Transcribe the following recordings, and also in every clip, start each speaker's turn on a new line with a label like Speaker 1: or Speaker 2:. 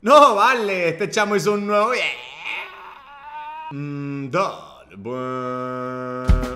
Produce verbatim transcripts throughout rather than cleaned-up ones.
Speaker 1: No, vale, este chamo hizo un nuevo... Mm, dale, bueno.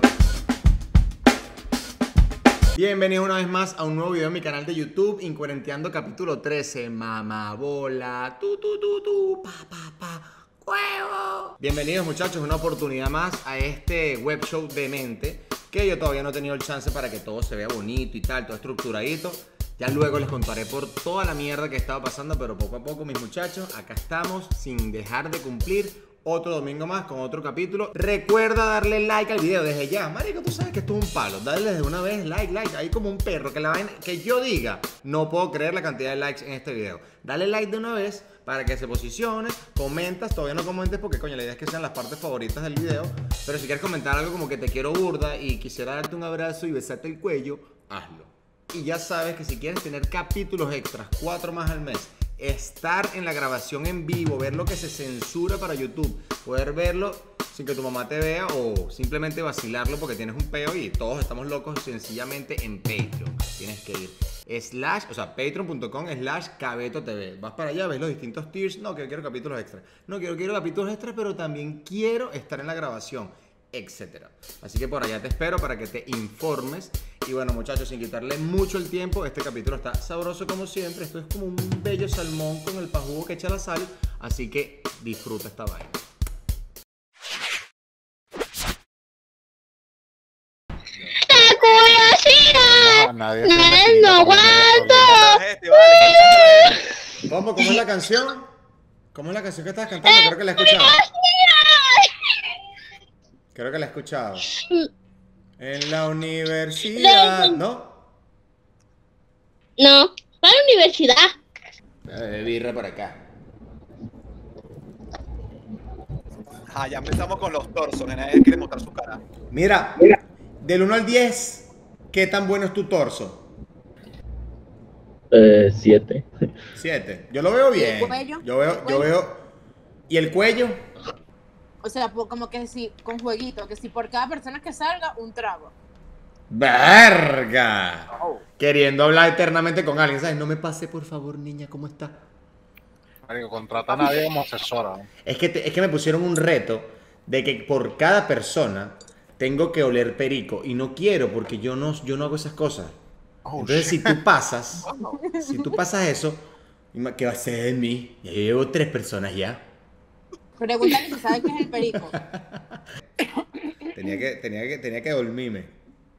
Speaker 1: Bienvenidos una vez más a un nuevo video en mi canal de YouTube, Incuarenteando capítulo trece, mamabola, tu tu tu tu, pa pa pa, huevo. Bienvenidos muchachos, una oportunidad más a este web show demente, que yo todavía no he tenido el chance para que todo se vea bonito y tal, todo estructuradito. Ya luego les contaré por toda la mierda que estaba pasando, pero poco a poco, mis muchachos, acá estamos sin dejar de cumplir otro domingo más con otro capítulo. Recuerda darle like al video desde ya. Marico, tú sabes que esto es un palo. Dale desde una vez like, like. Ahí como un perro. Que la vaina, que yo diga, no puedo creer la cantidad de likes en este video. Dale like de una vez para que se posicione. Comentas, todavía no comentes porque coño, la idea es que sean las partes favoritas del video. Pero si quieres comentar algo como que te quiero burda y quisiera darte un abrazo y besarte el cuello, hazlo. Y ya sabes que si quieres tener capítulos extras, cuatro más al mes, estar en la grabación en vivo, ver lo que se censura para YouTube, poder verlo sin que tu mamá te vea o simplemente vacilarlo porque tienes un peo y todos estamos locos, sencillamente en Patreon. Tienes que ir slash, o sea, patreon punto com slash cabeto T V. Vas para allá, ves los distintos tiers. No, que quiero capítulos extras. No, quiero, quiero capítulos extras, pero también quiero estar en la grabación, etcétera. Así que por allá te espero para que te informes. Y bueno muchachos, sin quitarle mucho el tiempo, este capítulo está sabroso como siempre. Esto es como un bello salmón con el pajugo que echa la sal. Así que disfruta esta vaina.
Speaker 2: ¡La curiosidad!
Speaker 3: Nadie
Speaker 2: ¡No aguanto!
Speaker 1: ¿Cómo? ¿Cómo es la canción? ¿Cómo es la canción que estás cantando? Creo que la he escuchado. Creo que la he escuchado. En la universidad, ¿no?
Speaker 2: No, para la universidad.
Speaker 1: Eh, birra por acá.
Speaker 3: Ah, ya empezamos con los torsos, que nadie quiere mostrar su cara.
Speaker 1: Mira, del uno al diez, ¿qué tan bueno es tu torso?
Speaker 4: Eh, siete.
Speaker 1: siete. Yo lo veo bien.
Speaker 5: ¿Y el cuello?
Speaker 1: Yo veo,
Speaker 5: ¿El
Speaker 1: yo
Speaker 5: cuello?
Speaker 1: veo. ¿Y el cuello?
Speaker 5: O sea, pues, como que si con jueguito, que si por cada persona que salga, un trago.
Speaker 1: ¡Verga!
Speaker 3: Oh.
Speaker 1: Queriendo hablar eternamente con alguien, ¿sabes? No me pase, por favor, niña, ¿cómo está?
Speaker 3: Marico, contrata a nadie como asesora. ¿No?
Speaker 1: Es que, te- es que me pusieron un reto de que por cada persona tengo que oler perico. Y no quiero porque yo no, yo no hago esas cosas.
Speaker 3: Oh,
Speaker 1: Entonces,
Speaker 3: shit.
Speaker 1: si tú pasas, si tú pasas eso, ¿qué va a ser de mí? Ya yo llevo tres personas ya.
Speaker 5: Pregúntale si saben qué es el perico.
Speaker 1: Tenía que, tenía que, tenía que dormirme.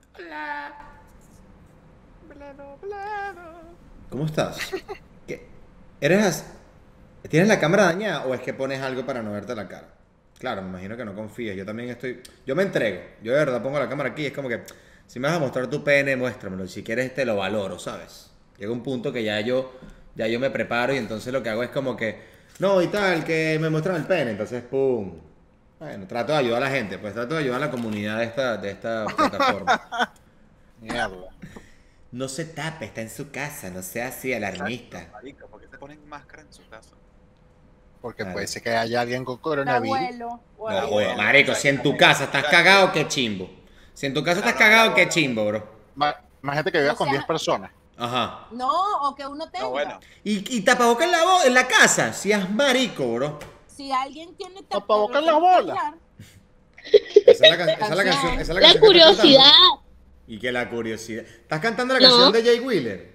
Speaker 1: ¿Cómo estás? ¿Qué? ¿Eres as- ¿Tienes la cámara dañada o es que pones algo para no verte la cara? Claro, me imagino que no confías. Yo también estoy... Yo me entrego. Yo de verdad pongo la cámara aquí y es como que... Si me vas a mostrar tu pene, muéstramelo. Y si quieres te lo valoro, ¿sabes? Llega un punto que ya yo... Ya yo me preparo y entonces lo que hago es como que... No, y tal, que me muestran el pene. Entonces, pum. Bueno, trato de ayudar a la gente. Pues trato de ayudar a la comunidad de esta, de esta plataforma.
Speaker 3: Mierda.
Speaker 1: No se tape, está en su casa. No sea así, alarmista.
Speaker 3: Marico, ¿por qué se ponen máscara en su casa? Porque
Speaker 1: Claro.
Speaker 3: puede ser que haya alguien con
Speaker 5: Un
Speaker 3: coronavirus.
Speaker 5: abuelo. O
Speaker 1: No,
Speaker 5: algo.
Speaker 1: güey, marico, si en tu casa estás cagado, qué chimbo. Si en tu casa estás cagado, qué chimbo, bro.
Speaker 3: Ma- Imagínate que vivas
Speaker 5: O
Speaker 3: con
Speaker 5: sea-
Speaker 3: diez personas.
Speaker 1: Ajá.
Speaker 5: No, o que uno tenga.
Speaker 3: No, bueno.
Speaker 1: Y, y tapabocas en la, bo- en la casa, si es marico, bro.
Speaker 5: Si alguien tiene tap-
Speaker 3: Tapabocas en la bola.
Speaker 1: Esa es la, can- esa es la canción. Esa es la,
Speaker 2: La
Speaker 1: canción que estás
Speaker 2: curiosidad.
Speaker 1: cantando. Y que la curiosidad. ¿Estás cantando la
Speaker 2: No.
Speaker 1: canción de Jay Wheeler?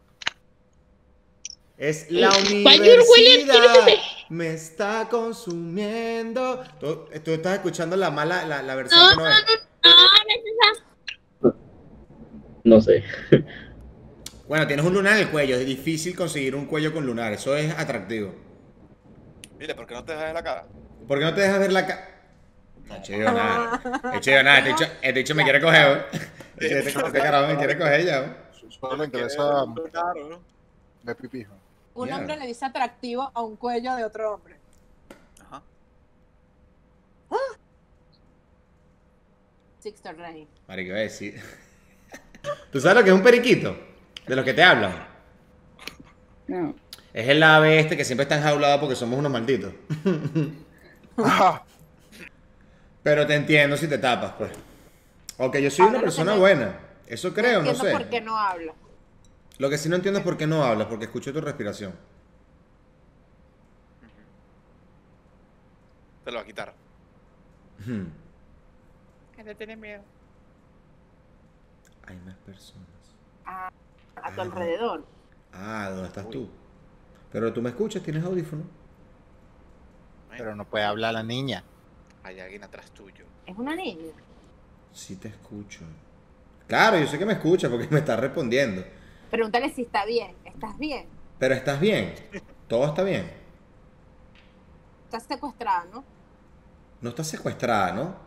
Speaker 1: Es la
Speaker 2: ¿Cuál Jay Wheeler?
Speaker 1: universidad me está consumiendo. Tú, tú estás escuchando la mala, la, la versión
Speaker 2: No,
Speaker 1: que
Speaker 2: no,
Speaker 1: no
Speaker 2: no,
Speaker 1: es.
Speaker 2: no, no, no,
Speaker 4: No sé.
Speaker 1: Bueno, tienes un lunar en el cuello. Es difícil conseguir un cuello con lunar. Eso es atractivo.
Speaker 3: Mire, ¿por qué no te dejas de la cara?
Speaker 1: ¿Por qué no te dejas ver la cara? No he hecho yo nada. He hecho yo nada. Este dicho, este dicho me quiere coger, ¿eh? Este, este, este carajo me quiere coger ya, ¿eh?
Speaker 3: Solo le interesa Claro, ¿no? ver pipijo.
Speaker 5: Un
Speaker 1: Mierda.
Speaker 5: hombre le dice atractivo a un cuello de otro hombre.
Speaker 3: Ajá.
Speaker 5: Sixto Rey.
Speaker 1: Marico, voy a decir. ¿Tú sabes lo que es un periquito? De los que te hablan.
Speaker 2: no.
Speaker 1: Es el ave este que siempre está enjaulado porque somos unos malditos.
Speaker 3: Ah,
Speaker 1: Pero te entiendo si te tapas, pues. Ok, yo soy una
Speaker 5: Ahora no
Speaker 1: persona
Speaker 5: sé.
Speaker 1: buena. Eso creo, no
Speaker 5: entiendo
Speaker 1: sé.
Speaker 5: por qué no habla.
Speaker 1: Lo que sí no entiendo es por qué no hablas, porque escucho tu respiración.
Speaker 3: Te lo va a quitar.
Speaker 1: Hmm.
Speaker 3: Que le tiene miedo.
Speaker 1: Hay más personas.
Speaker 5: A, a tu alrededor.
Speaker 1: Ah, ¿dónde estás tú? Pero tú me escuchas, tienes audífono.
Speaker 4: Pero no puede hablar la niña.
Speaker 3: Hay alguien atrás tuyo.
Speaker 5: Es una niña.
Speaker 1: Sí te escucho. Claro, yo sé que me escucha porque me está respondiendo.
Speaker 5: Pregúntale si está bien. ¿Estás bien?
Speaker 1: Pero estás bien. Todo está bien.
Speaker 5: Estás secuestrada, ¿no?
Speaker 1: No estás secuestrada, ¿no?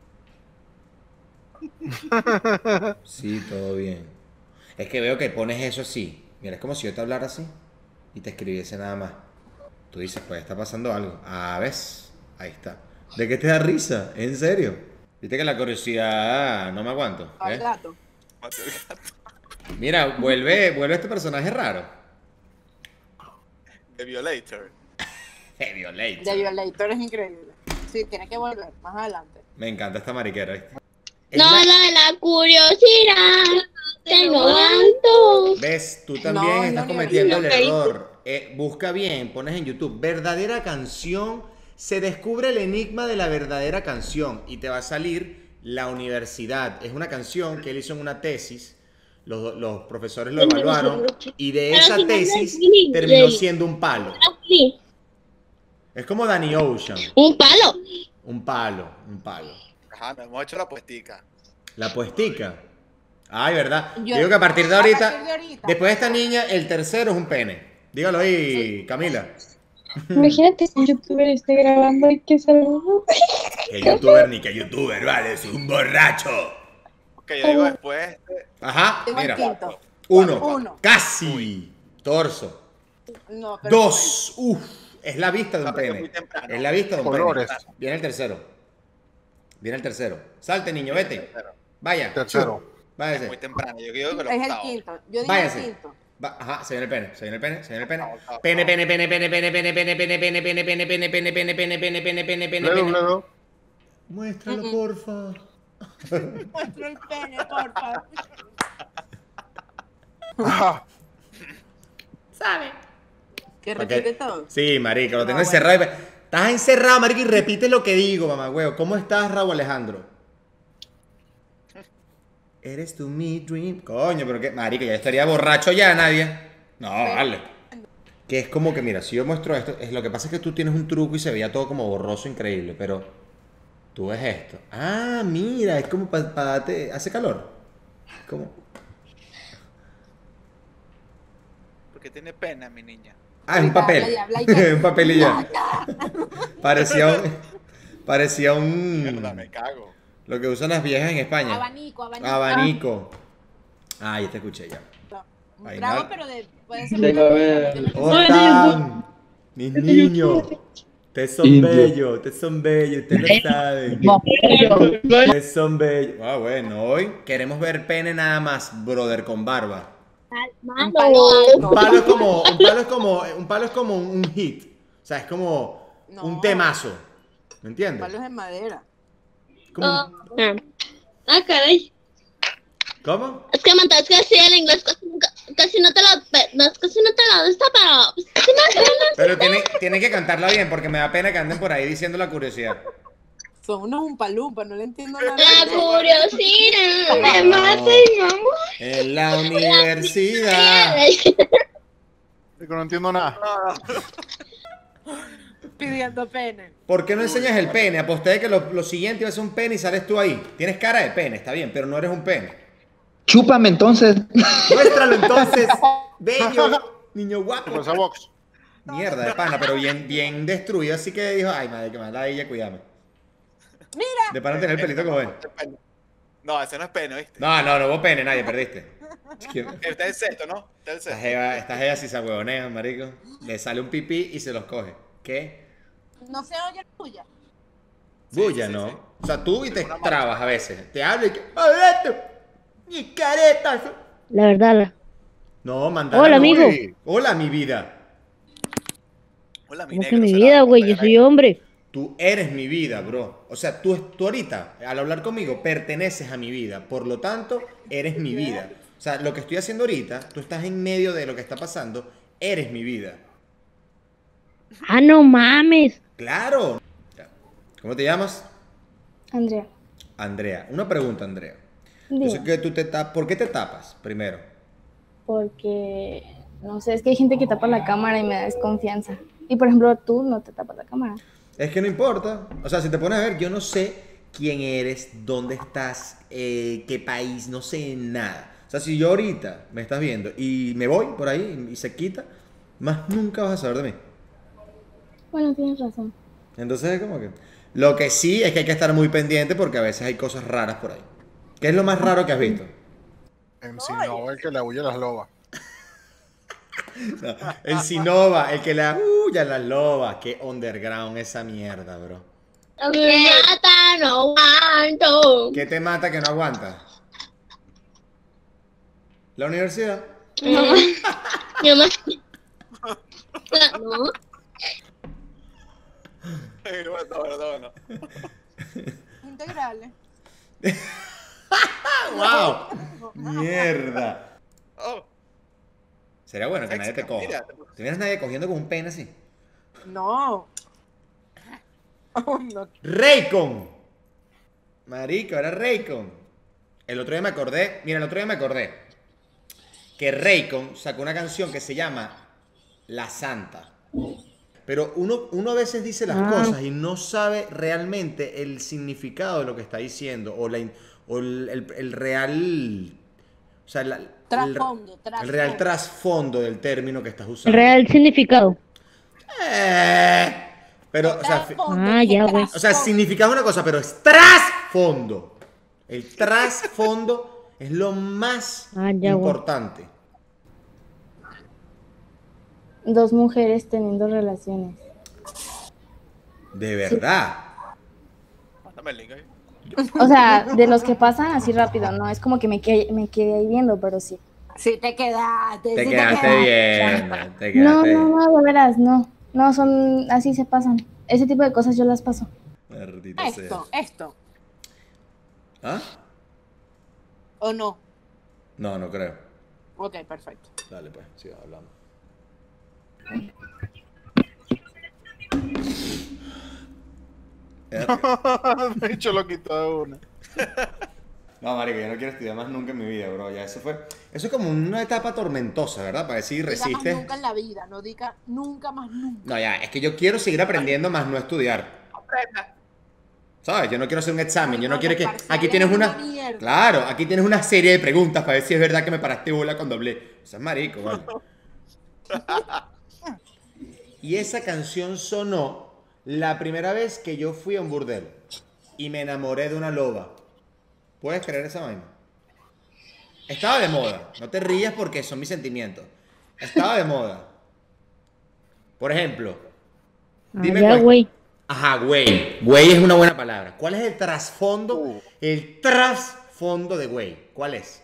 Speaker 1: Sí, todo bien. Es que veo que pones eso así. Mira, es como si yo te hablara así y te escribiese nada más. Tú dices, pues está pasando algo. Ah, ¿ves? Ahí está. ¿De qué te da risa? ¿En serio? Viste que la curiosidad no me aguanto.
Speaker 5: Al
Speaker 1: ¿eh?
Speaker 5: gato.
Speaker 3: Mateo el gato.
Speaker 1: Mira, vuelve, vuelve este personaje raro.
Speaker 3: The Violator.
Speaker 1: The Violator.
Speaker 5: De Violator es increíble. Sí, tiene que volver más adelante.
Speaker 1: Me encanta esta mariquera, ¿viste? Es
Speaker 2: No,
Speaker 1: la-
Speaker 2: la de la curiosidad. Tengo tanto.
Speaker 1: ¿Ves? Tú también
Speaker 5: No,
Speaker 1: estás
Speaker 5: no,
Speaker 1: cometiendo el
Speaker 2: no, no.
Speaker 1: error. Eh, busca bien, pones en YouTube verdadera canción, se descubre el enigma de la verdadera canción y te va a salir La Universidad. Es una canción que él hizo en una tesis, los, los profesores lo evaluaron y de
Speaker 2: Pero
Speaker 1: esa
Speaker 2: si no es
Speaker 1: tesis
Speaker 2: Lily,
Speaker 1: terminó
Speaker 2: Lily.
Speaker 1: siendo un palo.
Speaker 2: Sí,
Speaker 1: Es como Danny Ocean,
Speaker 2: un palo.
Speaker 1: un palo, un palo.
Speaker 3: Ajá, nos hemos hecho la puestica.
Speaker 1: La puestica. Ay, ¿verdad?
Speaker 5: Yo-
Speaker 1: Digo que a partir de
Speaker 5: a
Speaker 1: ahorita,
Speaker 5: partir de ahorita.
Speaker 1: después de esta niña, el tercero es un pene. Dígalo ahí, Camila.
Speaker 6: Imagínate que un youtuber esté grabando y que salga.
Speaker 1: Que youtuber ni que youtuber, vale, es un borracho.
Speaker 3: Ok, yo digo después. este,
Speaker 1: Ajá,
Speaker 5: Tengo el
Speaker 1: mira.
Speaker 5: quinto.
Speaker 1: Uno,
Speaker 5: Uno.
Speaker 1: casi. Torso.
Speaker 5: No, pero
Speaker 1: Dos, uf, es la vista de un
Speaker 3: Capaz que
Speaker 1: pene.
Speaker 3: muy temprano.
Speaker 1: Es la vista de un
Speaker 4: Colores.
Speaker 1: pene. Viene el tercero. Viene el tercero. Salte, niño, vete. Vaya.
Speaker 4: Tercero.
Speaker 3: Es muy
Speaker 1: Váyase.
Speaker 3: temprano. Yo digo que lo
Speaker 5: es el
Speaker 3: octavo.
Speaker 5: quinto. Yo digo
Speaker 1: Váyase.
Speaker 5: el quinto.
Speaker 1: Va- Ajá, se viene el pene, se viene el pene, se viene el pene.
Speaker 3: Octavo, octavo,
Speaker 1: Pene,
Speaker 3: octavo.
Speaker 1: pene, pene, pene, pene, pene, pene, pene, pene, pene, pene, pene, pene, pene, pene, pene, pene, pene, pene,
Speaker 4: Bledo,
Speaker 1: pene.
Speaker 4: bledo.
Speaker 1: Muéstralo, porfa.
Speaker 5: Muestra el pene, porfa.
Speaker 4: Ajá.
Speaker 5: Que
Speaker 1: ¿Para qué?
Speaker 5: repite todo.
Speaker 1: Sí, marico, lo tengo
Speaker 5: Ah,
Speaker 1: encerrado. y- Estás encerrado, marico, y repite lo que digo, mamá, huevo. ¿Cómo estás, Raúl Alejandro? Eres tú mi dream. Coño, pero qué, marico, ya estaría borracho ya, nadie. No, vale. Que es como que, mira, si yo muestro esto, es lo que pasa es que tú tienes un truco y se veía todo como borroso, increíble, pero tú ves esto. Ah, mira, es como para pa darte, hace calor. ¿Cómo?
Speaker 3: Porque tiene pena, mi niña.
Speaker 1: Ah, es un
Speaker 5: Habla,
Speaker 1: papel.
Speaker 5: habla, habla, habla.
Speaker 1: Un papel y ya. Parecía un. Parecía un.
Speaker 3: Mierda, me cago.
Speaker 1: Lo que usan las viejas en España.
Speaker 5: Abanico, abanico.
Speaker 1: Abanico. Ah, ya te escuché ya.
Speaker 5: Un
Speaker 1: Ahí,
Speaker 5: trago,
Speaker 1: mal.
Speaker 5: pero de. Puede ser
Speaker 6: Venga,
Speaker 5: una
Speaker 6: a ver.
Speaker 5: niña, tiene que
Speaker 1: ¿Cómo
Speaker 5: ser-
Speaker 1: están? Mis niños. Ustedes son
Speaker 6: Indio.
Speaker 1: bellos, ustedes son bellos, ustedes lo saben. Ustedes son bellos. Ah, bueno, hoy queremos ver pene nada más, brother, con barba.
Speaker 5: Un palo
Speaker 1: Un
Speaker 5: alto.
Speaker 1: palo es como, un palo es como, un palo es como un hit. O sea, es como
Speaker 5: No.
Speaker 1: un temazo. ¿Me entiendes?
Speaker 5: Palos de madera.
Speaker 1: Como un-
Speaker 2: Ah, ah, caray.
Speaker 1: ¿Cómo?
Speaker 2: Es que mandas que sí el inglés casi, casi no te lo, no, casi no te lo gusta, pero sí más o menos.
Speaker 1: Pero tiene, tiene que cantarla bien porque me da pena que anden por ahí diciendo la curiosidad.
Speaker 5: Son unos umpalumpas, no le entiendo nada.
Speaker 2: La curiosidad me mata y mamá.
Speaker 1: En la universidad.
Speaker 4: Digo, no entiendo nada.
Speaker 5: Pidiendo pene.
Speaker 1: ¿Por qué no enseñas el pene? Aposté de que lo, lo siguiente iba a ser un pene y sales tú ahí. Tienes cara de pene, está bien, pero no eres un pene.
Speaker 6: Chúpame entonces.
Speaker 1: Muéstralo entonces, bello, niño
Speaker 4: ¿Qué
Speaker 1: guapo.
Speaker 4: pasa, Vox?
Speaker 1: Mierda de pana, pero bien, bien destruido, así que dijo, ay madre, que mala ella, cuídame.
Speaker 5: Mira.
Speaker 1: De pana tener el pelito como ven.
Speaker 3: No, ese no es pene, ¿viste?
Speaker 1: No, no, no hubo pene, nadie, perdiste.
Speaker 3: Este es el sexto, ¿no? Este es el
Speaker 1: Esta
Speaker 3: sexto.
Speaker 1: jeva, esta jeva si se huevonea, marico. Le sale un pipí y se los coge. ¿Qué?
Speaker 5: No se oye la tuya.
Speaker 1: Bulla,
Speaker 3: sí,
Speaker 1: ¿no?
Speaker 3: sí.
Speaker 1: O sea, tú y te
Speaker 3: Una marcha.
Speaker 1: trabas a veces. Te hablo y que, ¡Alberto! ¡Ni caretas!
Speaker 6: La verdad, la.
Speaker 1: No, mandala.
Speaker 6: Hola,
Speaker 1: no,
Speaker 6: amigo.
Speaker 1: güey. Hola, mi vida.
Speaker 3: Hola, mi
Speaker 6: ¿Cómo
Speaker 3: negro,
Speaker 6: que mi
Speaker 3: será,
Speaker 6: vida, güey? Yo
Speaker 3: compañera.
Speaker 6: soy hombre.
Speaker 1: Tú eres mi vida, bro. O sea, tú, tú ahorita, al hablar conmigo, perteneces a mi vida. Por lo tanto, eres mi vida. O sea, lo que estoy haciendo ahorita, tú estás en medio de lo que está pasando, eres mi vida.
Speaker 6: Ah, no mames.
Speaker 1: Claro. ¿Cómo te llamas?
Speaker 6: Andrea.
Speaker 1: Andrea. Una pregunta, Andrea. Yo
Speaker 6: Dime.
Speaker 1: sé que tú te tapas. ¿Por qué te tapas primero?
Speaker 6: Porque, no sé, es que hay gente que tapa la cámara y me da desconfianza. Y por ejemplo, tú no te tapas la cámara.
Speaker 1: Es que no importa. O sea, si te pones a ver, yo no sé quién eres, dónde estás, eh, qué país, no sé nada. O sea, si yo ahorita me estás viendo y me voy por ahí y se quita, más nunca vas a saber de mí.
Speaker 6: Bueno, tienes razón.
Speaker 1: Entonces es como que... Lo que sí es que hay que estar muy pendiente porque a veces hay cosas raras por ahí. ¿Qué es lo más raro que has visto?
Speaker 4: En Sinova, el que le huye a las lobas.
Speaker 1: No, el Sinova, el que le huye a las lobas. Qué underground esa mierda, bro.
Speaker 2: Lo que mata no aguanto.
Speaker 1: ¿Qué te mata que no aguanta? La universidad.
Speaker 2: No. Yo me... No.
Speaker 3: Ay, no, no, no, no.
Speaker 5: Integrales.
Speaker 1: ¡Wow! ¡Mierda!
Speaker 3: Oh,
Speaker 1: Sería bueno que nadie te coja.
Speaker 3: Mira.
Speaker 1: ¿Te miras nadie cogiendo con un pene así?
Speaker 5: No. Oh, no.
Speaker 1: ¡Raycon! Marico, era Raycon. El otro día me acordé, mira, el otro día me acordé que Raycon sacó una canción que se llama La Santa. Pero uno, uno a veces dice las
Speaker 6: Ah.
Speaker 1: cosas y no sabe realmente el significado de lo que está diciendo o, la, in- o el, el- el real... O sea, la- el,
Speaker 5: Trasfondo,
Speaker 1: el real
Speaker 5: trasfondo.
Speaker 1: trasfondo del término que estás usando.
Speaker 7: Real significado.
Speaker 1: Eh, pero, o sea, fi-
Speaker 5: Trasfondo,
Speaker 7: Ah, ya,
Speaker 5: ¿qué
Speaker 7: güey.
Speaker 1: o sea,
Speaker 5: trasfondo?
Speaker 1: significa una cosa, pero es trasfondo. El trasfondo es lo más
Speaker 7: Ah, ya, güey.
Speaker 1: importante.
Speaker 6: Dos mujeres teniendo relaciones.
Speaker 1: De verdad.
Speaker 3: Mándame el link ahí.
Speaker 6: O sea, de los que pasan así rápido, no es como que me, que, me quedé ahí viendo, pero sí.
Speaker 5: Sí te quedaste.
Speaker 1: Te
Speaker 5: sí
Speaker 1: quedaste
Speaker 5: quedaste.
Speaker 1: bien. Te
Speaker 6: No,
Speaker 1: quedaste
Speaker 6: no, no, de veras, no. No, son, así se pasan. Ese tipo de cosas yo las paso.
Speaker 1: Maldita sea.
Speaker 5: Esto, esto.
Speaker 1: ¿Ah?
Speaker 5: ¿O no?
Speaker 1: No, no creo.
Speaker 5: Ok, perfecto.
Speaker 1: Dale, pues, siga hablando.
Speaker 4: De hecho, lo quitó de una.
Speaker 1: No, marico, yo no quiero estudiar más nunca en mi vida, bro. Ya eso fue. Eso es como una etapa tormentosa, ¿verdad? Para decir
Speaker 5: Diga más
Speaker 1: resistes.
Speaker 5: nunca en la vida, no diga nunca más nunca.
Speaker 1: No, ya, es que yo quiero seguir aprendiendo más no estudiar. ¿Sabes? Yo no quiero hacer un examen, yo no
Speaker 5: No,
Speaker 1: quiero que...
Speaker 5: los parciales
Speaker 1: Aquí tienes
Speaker 5: es
Speaker 1: una...
Speaker 5: una mierda.
Speaker 1: Claro, aquí tienes una serie de preguntas para ver si es verdad que me paraste bola cuando hablé. Eso es marico, vale. Y esa canción sonó la primera vez que yo fui a un burdel y me enamoré de una loba. ¿Puedes creer esa vaina? Estaba de moda. No te rías porque son mis sentimientos. Estaba de moda. Por ejemplo,
Speaker 7: Ah,
Speaker 1: dime
Speaker 7: ya,
Speaker 1: cuál-
Speaker 7: güey.
Speaker 1: Ajá, güey. Güey es una buena palabra. ¿Cuál es el trasfondo?
Speaker 4: Uh.
Speaker 1: El trasfondo de güey. ¿Cuál es?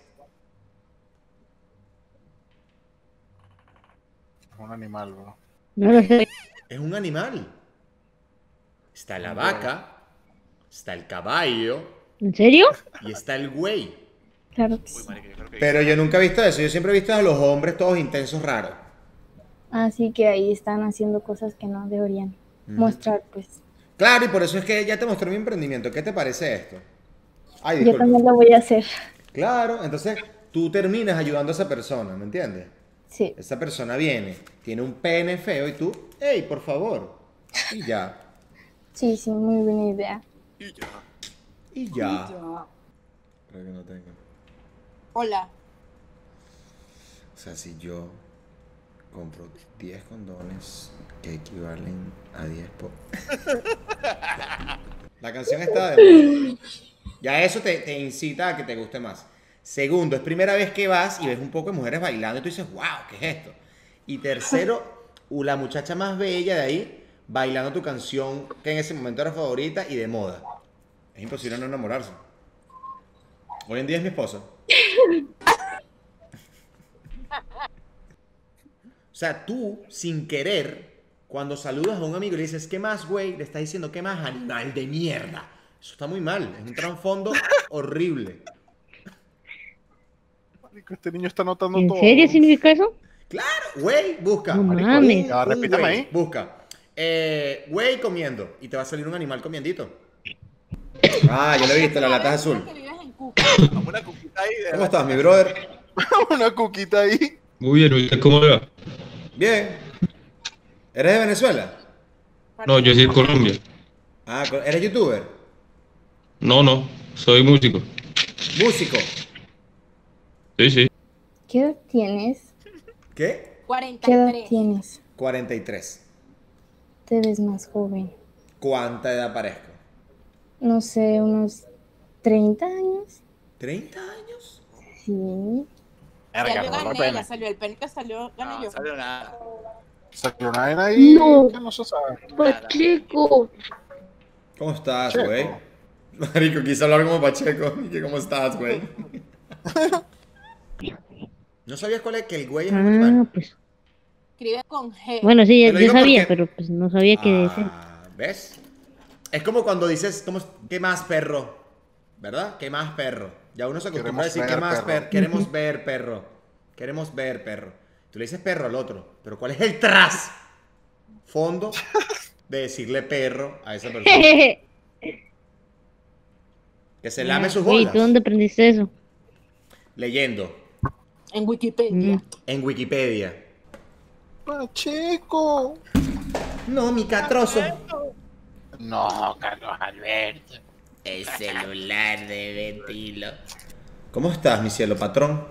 Speaker 4: Es un animal, bro.
Speaker 7: No lo sé.
Speaker 1: Es un animal. Está la vaca, está el caballo
Speaker 7: ¿En serio?
Speaker 1: y está el güey.
Speaker 6: Claro que
Speaker 3: Uy,
Speaker 6: sí.
Speaker 3: marica, yo creo que...
Speaker 1: Pero yo nunca he visto eso. Yo siempre he visto a los hombres todos intensos raros.
Speaker 6: Así que ahí están haciendo cosas que no deberían
Speaker 1: Ujú.
Speaker 6: mostrar, pues.
Speaker 1: Claro, y por eso es que ya te mostré mi emprendimiento. ¿Qué te parece esto? Ay,
Speaker 6: Yo
Speaker 1: disculpa.
Speaker 6: también lo voy a hacer.
Speaker 1: Claro, entonces tú terminas ayudando a esa persona, ¿me entiendes?
Speaker 6: Sí.
Speaker 1: Esa persona viene, tiene un pene feo y tú, hey, por favor. Y ya.
Speaker 6: Sí, sí, muy buena idea.
Speaker 3: Y ya.
Speaker 1: Y ya. Creo que no tengo.
Speaker 5: Hola.
Speaker 1: O sea, si yo compro diez condones que equivalen a diez po... La canción está de moda. Ya eso te, te incita a que te guste más. Segundo, es primera vez que vas y ves un poco de mujeres bailando y tú dices, wow, ¿qué es esto? Y tercero, u- la muchacha más bella de ahí bailando tu canción que en ese momento era favorita y de moda. Es imposible no enamorarse. Hoy en día es mi esposa. O sea, tú, sin querer, cuando saludas a un amigo y le dices, ¿qué más, güey? Le estás diciendo, ¿qué más, animal de mierda? Eso está muy mal. Es un trasfondo horrible.
Speaker 4: Marico, este niño está notando
Speaker 7: ¿En
Speaker 4: todo.
Speaker 7: serio significa eso?
Speaker 1: Claro, güey, busca.
Speaker 7: No
Speaker 1: Marico,
Speaker 7: mames.
Speaker 1: un-
Speaker 4: Ya,
Speaker 1: un
Speaker 4: repítame
Speaker 1: güey,
Speaker 4: ahí.
Speaker 1: Busca. Eh, güey comiendo. Y te va a salir un animal comiendito. Ah, yo lo he visto, la lata es azul.
Speaker 5: Que vives en Cuba.
Speaker 3: Como una cuquita ahí de
Speaker 1: ¿Cómo estás, mi brother?
Speaker 4: Una cuquita ahí.
Speaker 8: Muy bien, ¿usted cómo le va?
Speaker 1: Bien. ¿Eres de Venezuela?
Speaker 8: No, yo soy de Colombia.
Speaker 1: Ah, ¿eres youtuber?
Speaker 8: No, no, soy músico.
Speaker 1: Músico.
Speaker 8: Sí, sí.
Speaker 6: ¿Qué edad tienes?
Speaker 1: ¿Qué?
Speaker 5: cuarenta
Speaker 6: ¿Qué
Speaker 5: y
Speaker 6: edad
Speaker 5: tres.
Speaker 6: tienes?
Speaker 1: cuarenta y tres.
Speaker 6: Te ves más joven.
Speaker 1: ¿Cuánta edad parezco?
Speaker 6: No sé, unos treinta años.
Speaker 1: ¿treinta años?
Speaker 6: Sí.
Speaker 5: Ya
Speaker 4: Verga,
Speaker 5: yo
Speaker 4: no
Speaker 5: gané,
Speaker 4: vale
Speaker 5: ya
Speaker 4: pena.
Speaker 5: salió el pene que salió, gané
Speaker 3: No,
Speaker 5: yo.
Speaker 3: salió nada.
Speaker 4: Salió una vaina ahí
Speaker 7: No.
Speaker 4: que no se sabe.
Speaker 7: Pacheco.
Speaker 1: ¿Cómo estás,
Speaker 4: Checo.
Speaker 1: güey? Marico, quise hablar como Pacheco. ¿Y que cómo estás, güey? ¿No sabías cuál es? Que el güey es un
Speaker 7: Ah,
Speaker 1: animal.
Speaker 7: pues.
Speaker 5: Escribe con G.
Speaker 7: Bueno, sí,
Speaker 1: Te
Speaker 7: ya,
Speaker 1: lo
Speaker 7: ya
Speaker 1: digo
Speaker 7: sabía,
Speaker 1: porque-
Speaker 7: pero pues no sabía que ese.
Speaker 1: Ah, ¿ves? Es como cuando dices, ¿cómo, ¿qué más, perro? ¿Verdad? ¿Qué más, perro? Ya uno se acostumbra a
Speaker 4: Queremos
Speaker 1: decir, ¿qué
Speaker 4: ver,
Speaker 1: más,
Speaker 4: perro?
Speaker 1: perro? Queremos ver, perro. Queremos ver, perro. Tú le dices perro al otro, pero ¿cuál es el tras fondo de decirle perro a esa persona? Que se lame sus
Speaker 7: Oye,
Speaker 1: bolas.
Speaker 7: ¿tú dónde aprendiste eso?
Speaker 1: Leyendo
Speaker 5: En Wikipedia.
Speaker 7: Mm.
Speaker 1: en Wikipedia.
Speaker 4: Pacheco.
Speaker 1: No, mi catrozo.
Speaker 4: No, Carlos Alberto.
Speaker 1: El celular de Betilo. ¿Cómo estás, mi cielo patrón?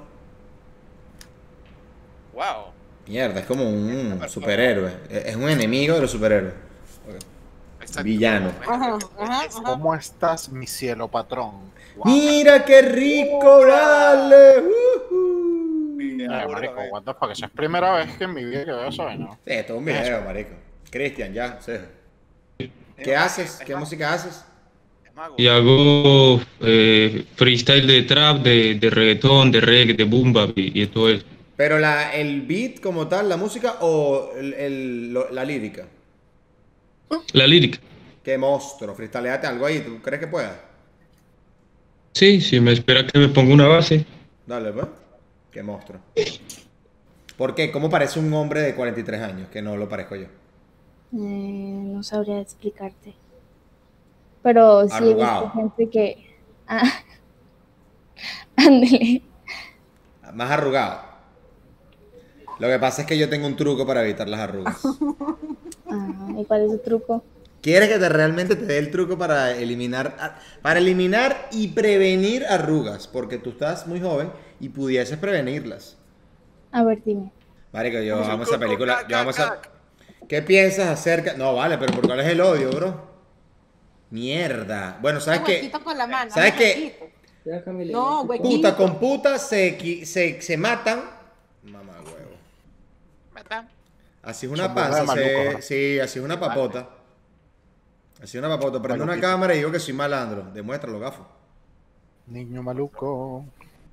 Speaker 3: Wow.
Speaker 1: Mierda, es como un superhéroe. Es un enemigo de los superhéroes.
Speaker 3: Exacto.
Speaker 1: Villano.
Speaker 5: Ajá, ajá, ajá.
Speaker 4: ¿Cómo estás, mi cielo patrón? Guau.
Speaker 1: Mira qué rico, dale. Uh-huh.
Speaker 3: Bien,
Speaker 4: Ay,
Speaker 3: seguro,
Speaker 4: marico,
Speaker 3: eh.
Speaker 4: what the fuck, esa es la primera vez que en mi vida que veo eso, ¿no?
Speaker 1: Sí, todo un video, marico. Cristian, ya, sí. ¿Qué haces? ¿Qué música haces?
Speaker 3: Es mago.
Speaker 8: Y hago eh, freestyle de trap, de, de reggaetón, de reggae, de boom bap y, y todo eso.
Speaker 1: ¿Pero la, el beat como tal, la música o el, el- lo- la lírica?
Speaker 8: La lírica.
Speaker 1: Qué monstruo, freestyleate algo ahí, ¿tú crees que puedas?
Speaker 8: Sí, si me espera que me ponga una base.
Speaker 1: Dale, pues. Qué monstruo. ¿Por qué? ¿Cómo parece un hombre de cuarenta y tres años? Que no lo parezco yo.
Speaker 6: Eh, no sabría explicarte. Pero sí he visto
Speaker 1: Arrugado.
Speaker 6: gente que. Ah, ándele.
Speaker 1: Más arrugado. Lo que pasa es que yo tengo un truco para evitar las arrugas.
Speaker 6: Ah, ¿y cuál es su truco?
Speaker 1: ¿Quieres que te realmente te dé el truco para eliminar, para eliminar y prevenir arrugas? Porque tú estás muy joven y pudieses prevenirlas.
Speaker 6: A ver, dime.
Speaker 1: Marico, yo amo esa película. Yo amo esa... ¿Qué piensas acerca? No, vale, pero ¿por cuál es el odio, bro? Mierda. Bueno, ¿sabes
Speaker 5: Un
Speaker 1: qué?
Speaker 5: huequito con la mano.
Speaker 1: ¿Sabes
Speaker 5: un
Speaker 1: qué?
Speaker 5: huequito. No, huequito.
Speaker 1: Puta con puta se, equi- se, se matan. Mamá huevo.
Speaker 3: Mata.
Speaker 1: Así es una
Speaker 4: Son burda
Speaker 1: panza.
Speaker 4: de malucos,
Speaker 1: se-
Speaker 4: ¿no?
Speaker 1: Sí, así es una papota. Así es una papota. Prendo una
Speaker 4: Maluquito.
Speaker 1: cámara y digo que soy malandro. Demuéstralo, gafo.
Speaker 4: Niño maluco.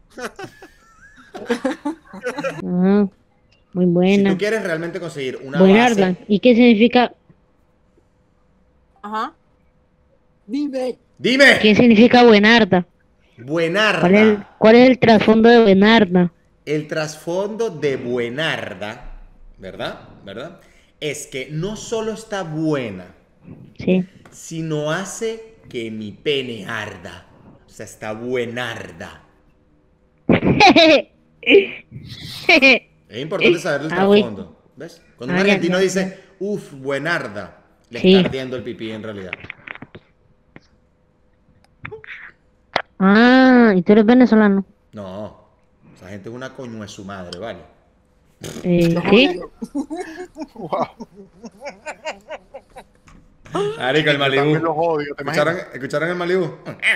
Speaker 7: Ah, muy
Speaker 1: Si
Speaker 7: buena.
Speaker 1: tú quieres realmente conseguir una
Speaker 7: Buenarda.
Speaker 1: base...
Speaker 7: ¿Y qué significa,
Speaker 5: Ajá. Dime.
Speaker 1: ¡Dime!
Speaker 7: qué significa buenarda?
Speaker 1: Buenarda.
Speaker 7: ¿Cuál es el, cuál es el trasfondo de buenarda?
Speaker 1: El trasfondo de buenarda, ¿verdad? ¿Verdad? Es que no solo está buena,
Speaker 7: Sí.
Speaker 1: sino hace que mi pene arda. O sea, está buenarda. Es importante saber el
Speaker 7: Ah, güey.
Speaker 1: trasfondo. ¿Ves? Cuando un
Speaker 7: Ah, ya,
Speaker 1: argentino
Speaker 7: ya,
Speaker 1: dice, uff, buenarda, le
Speaker 7: Sí.
Speaker 1: está ardiendo el pipí en realidad.
Speaker 7: Ah, ¿y tú eres venezolano?
Speaker 1: No, esa gente es una coño de su madre, ¿vale?
Speaker 7: Eh, ¿sí?
Speaker 4: Wow.
Speaker 1: Marico, el
Speaker 4: También los
Speaker 1: Malibú.
Speaker 4: odio, ¿te
Speaker 1: ¿Escucharon,
Speaker 4: imaginas?
Speaker 1: ¿Escucharon el Malibú?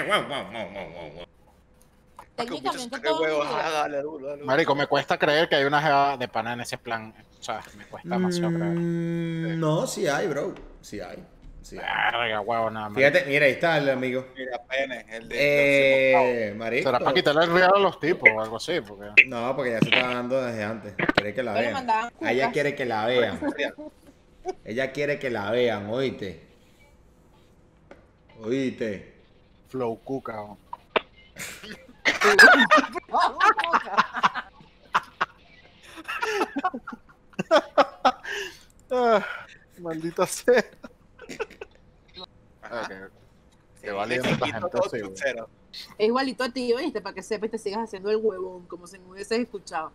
Speaker 5: Técnicamente
Speaker 3: Qué
Speaker 5: todo
Speaker 3: huevo.
Speaker 5: es
Speaker 3: Ah, dale, duro, dale.
Speaker 4: Marico, me cuesta creer que hay una jeva de pana en ese plan. O sea, me cuesta demasiado creer.
Speaker 1: Mm, no, sí hay, bro. Sí hay. Sí hay.
Speaker 4: Verga, huevo, nada más.
Speaker 1: Fíjate, mira, ahí está el amigo.
Speaker 3: Mira, pene, el de...
Speaker 1: Eh, marico.
Speaker 4: ¿Será para quitarle el regalo a los tipos o algo así? Porque...
Speaker 1: No, porque ya se está dando desde antes. Quiere que la
Speaker 5: Pero
Speaker 1: vean.
Speaker 5: mandaban
Speaker 1: A ella
Speaker 5: cucas.
Speaker 1: quiere que la vean. Ella quiere que la vean, oíste. Oíste.
Speaker 4: Flow cuca. ¿o? Ah, Maldita sea.
Speaker 3: Ajá.
Speaker 4: Ok.
Speaker 3: Sí,
Speaker 4: Qué valiente
Speaker 3: le
Speaker 4: esta
Speaker 3: quito
Speaker 4: gente
Speaker 3: todo
Speaker 4: así,
Speaker 3: tu
Speaker 4: güey.
Speaker 3: cero.
Speaker 5: Es igualito a ti, ¿oíste? Para que sepas y te sigas haciendo el huevón, como si no hubieses escuchado.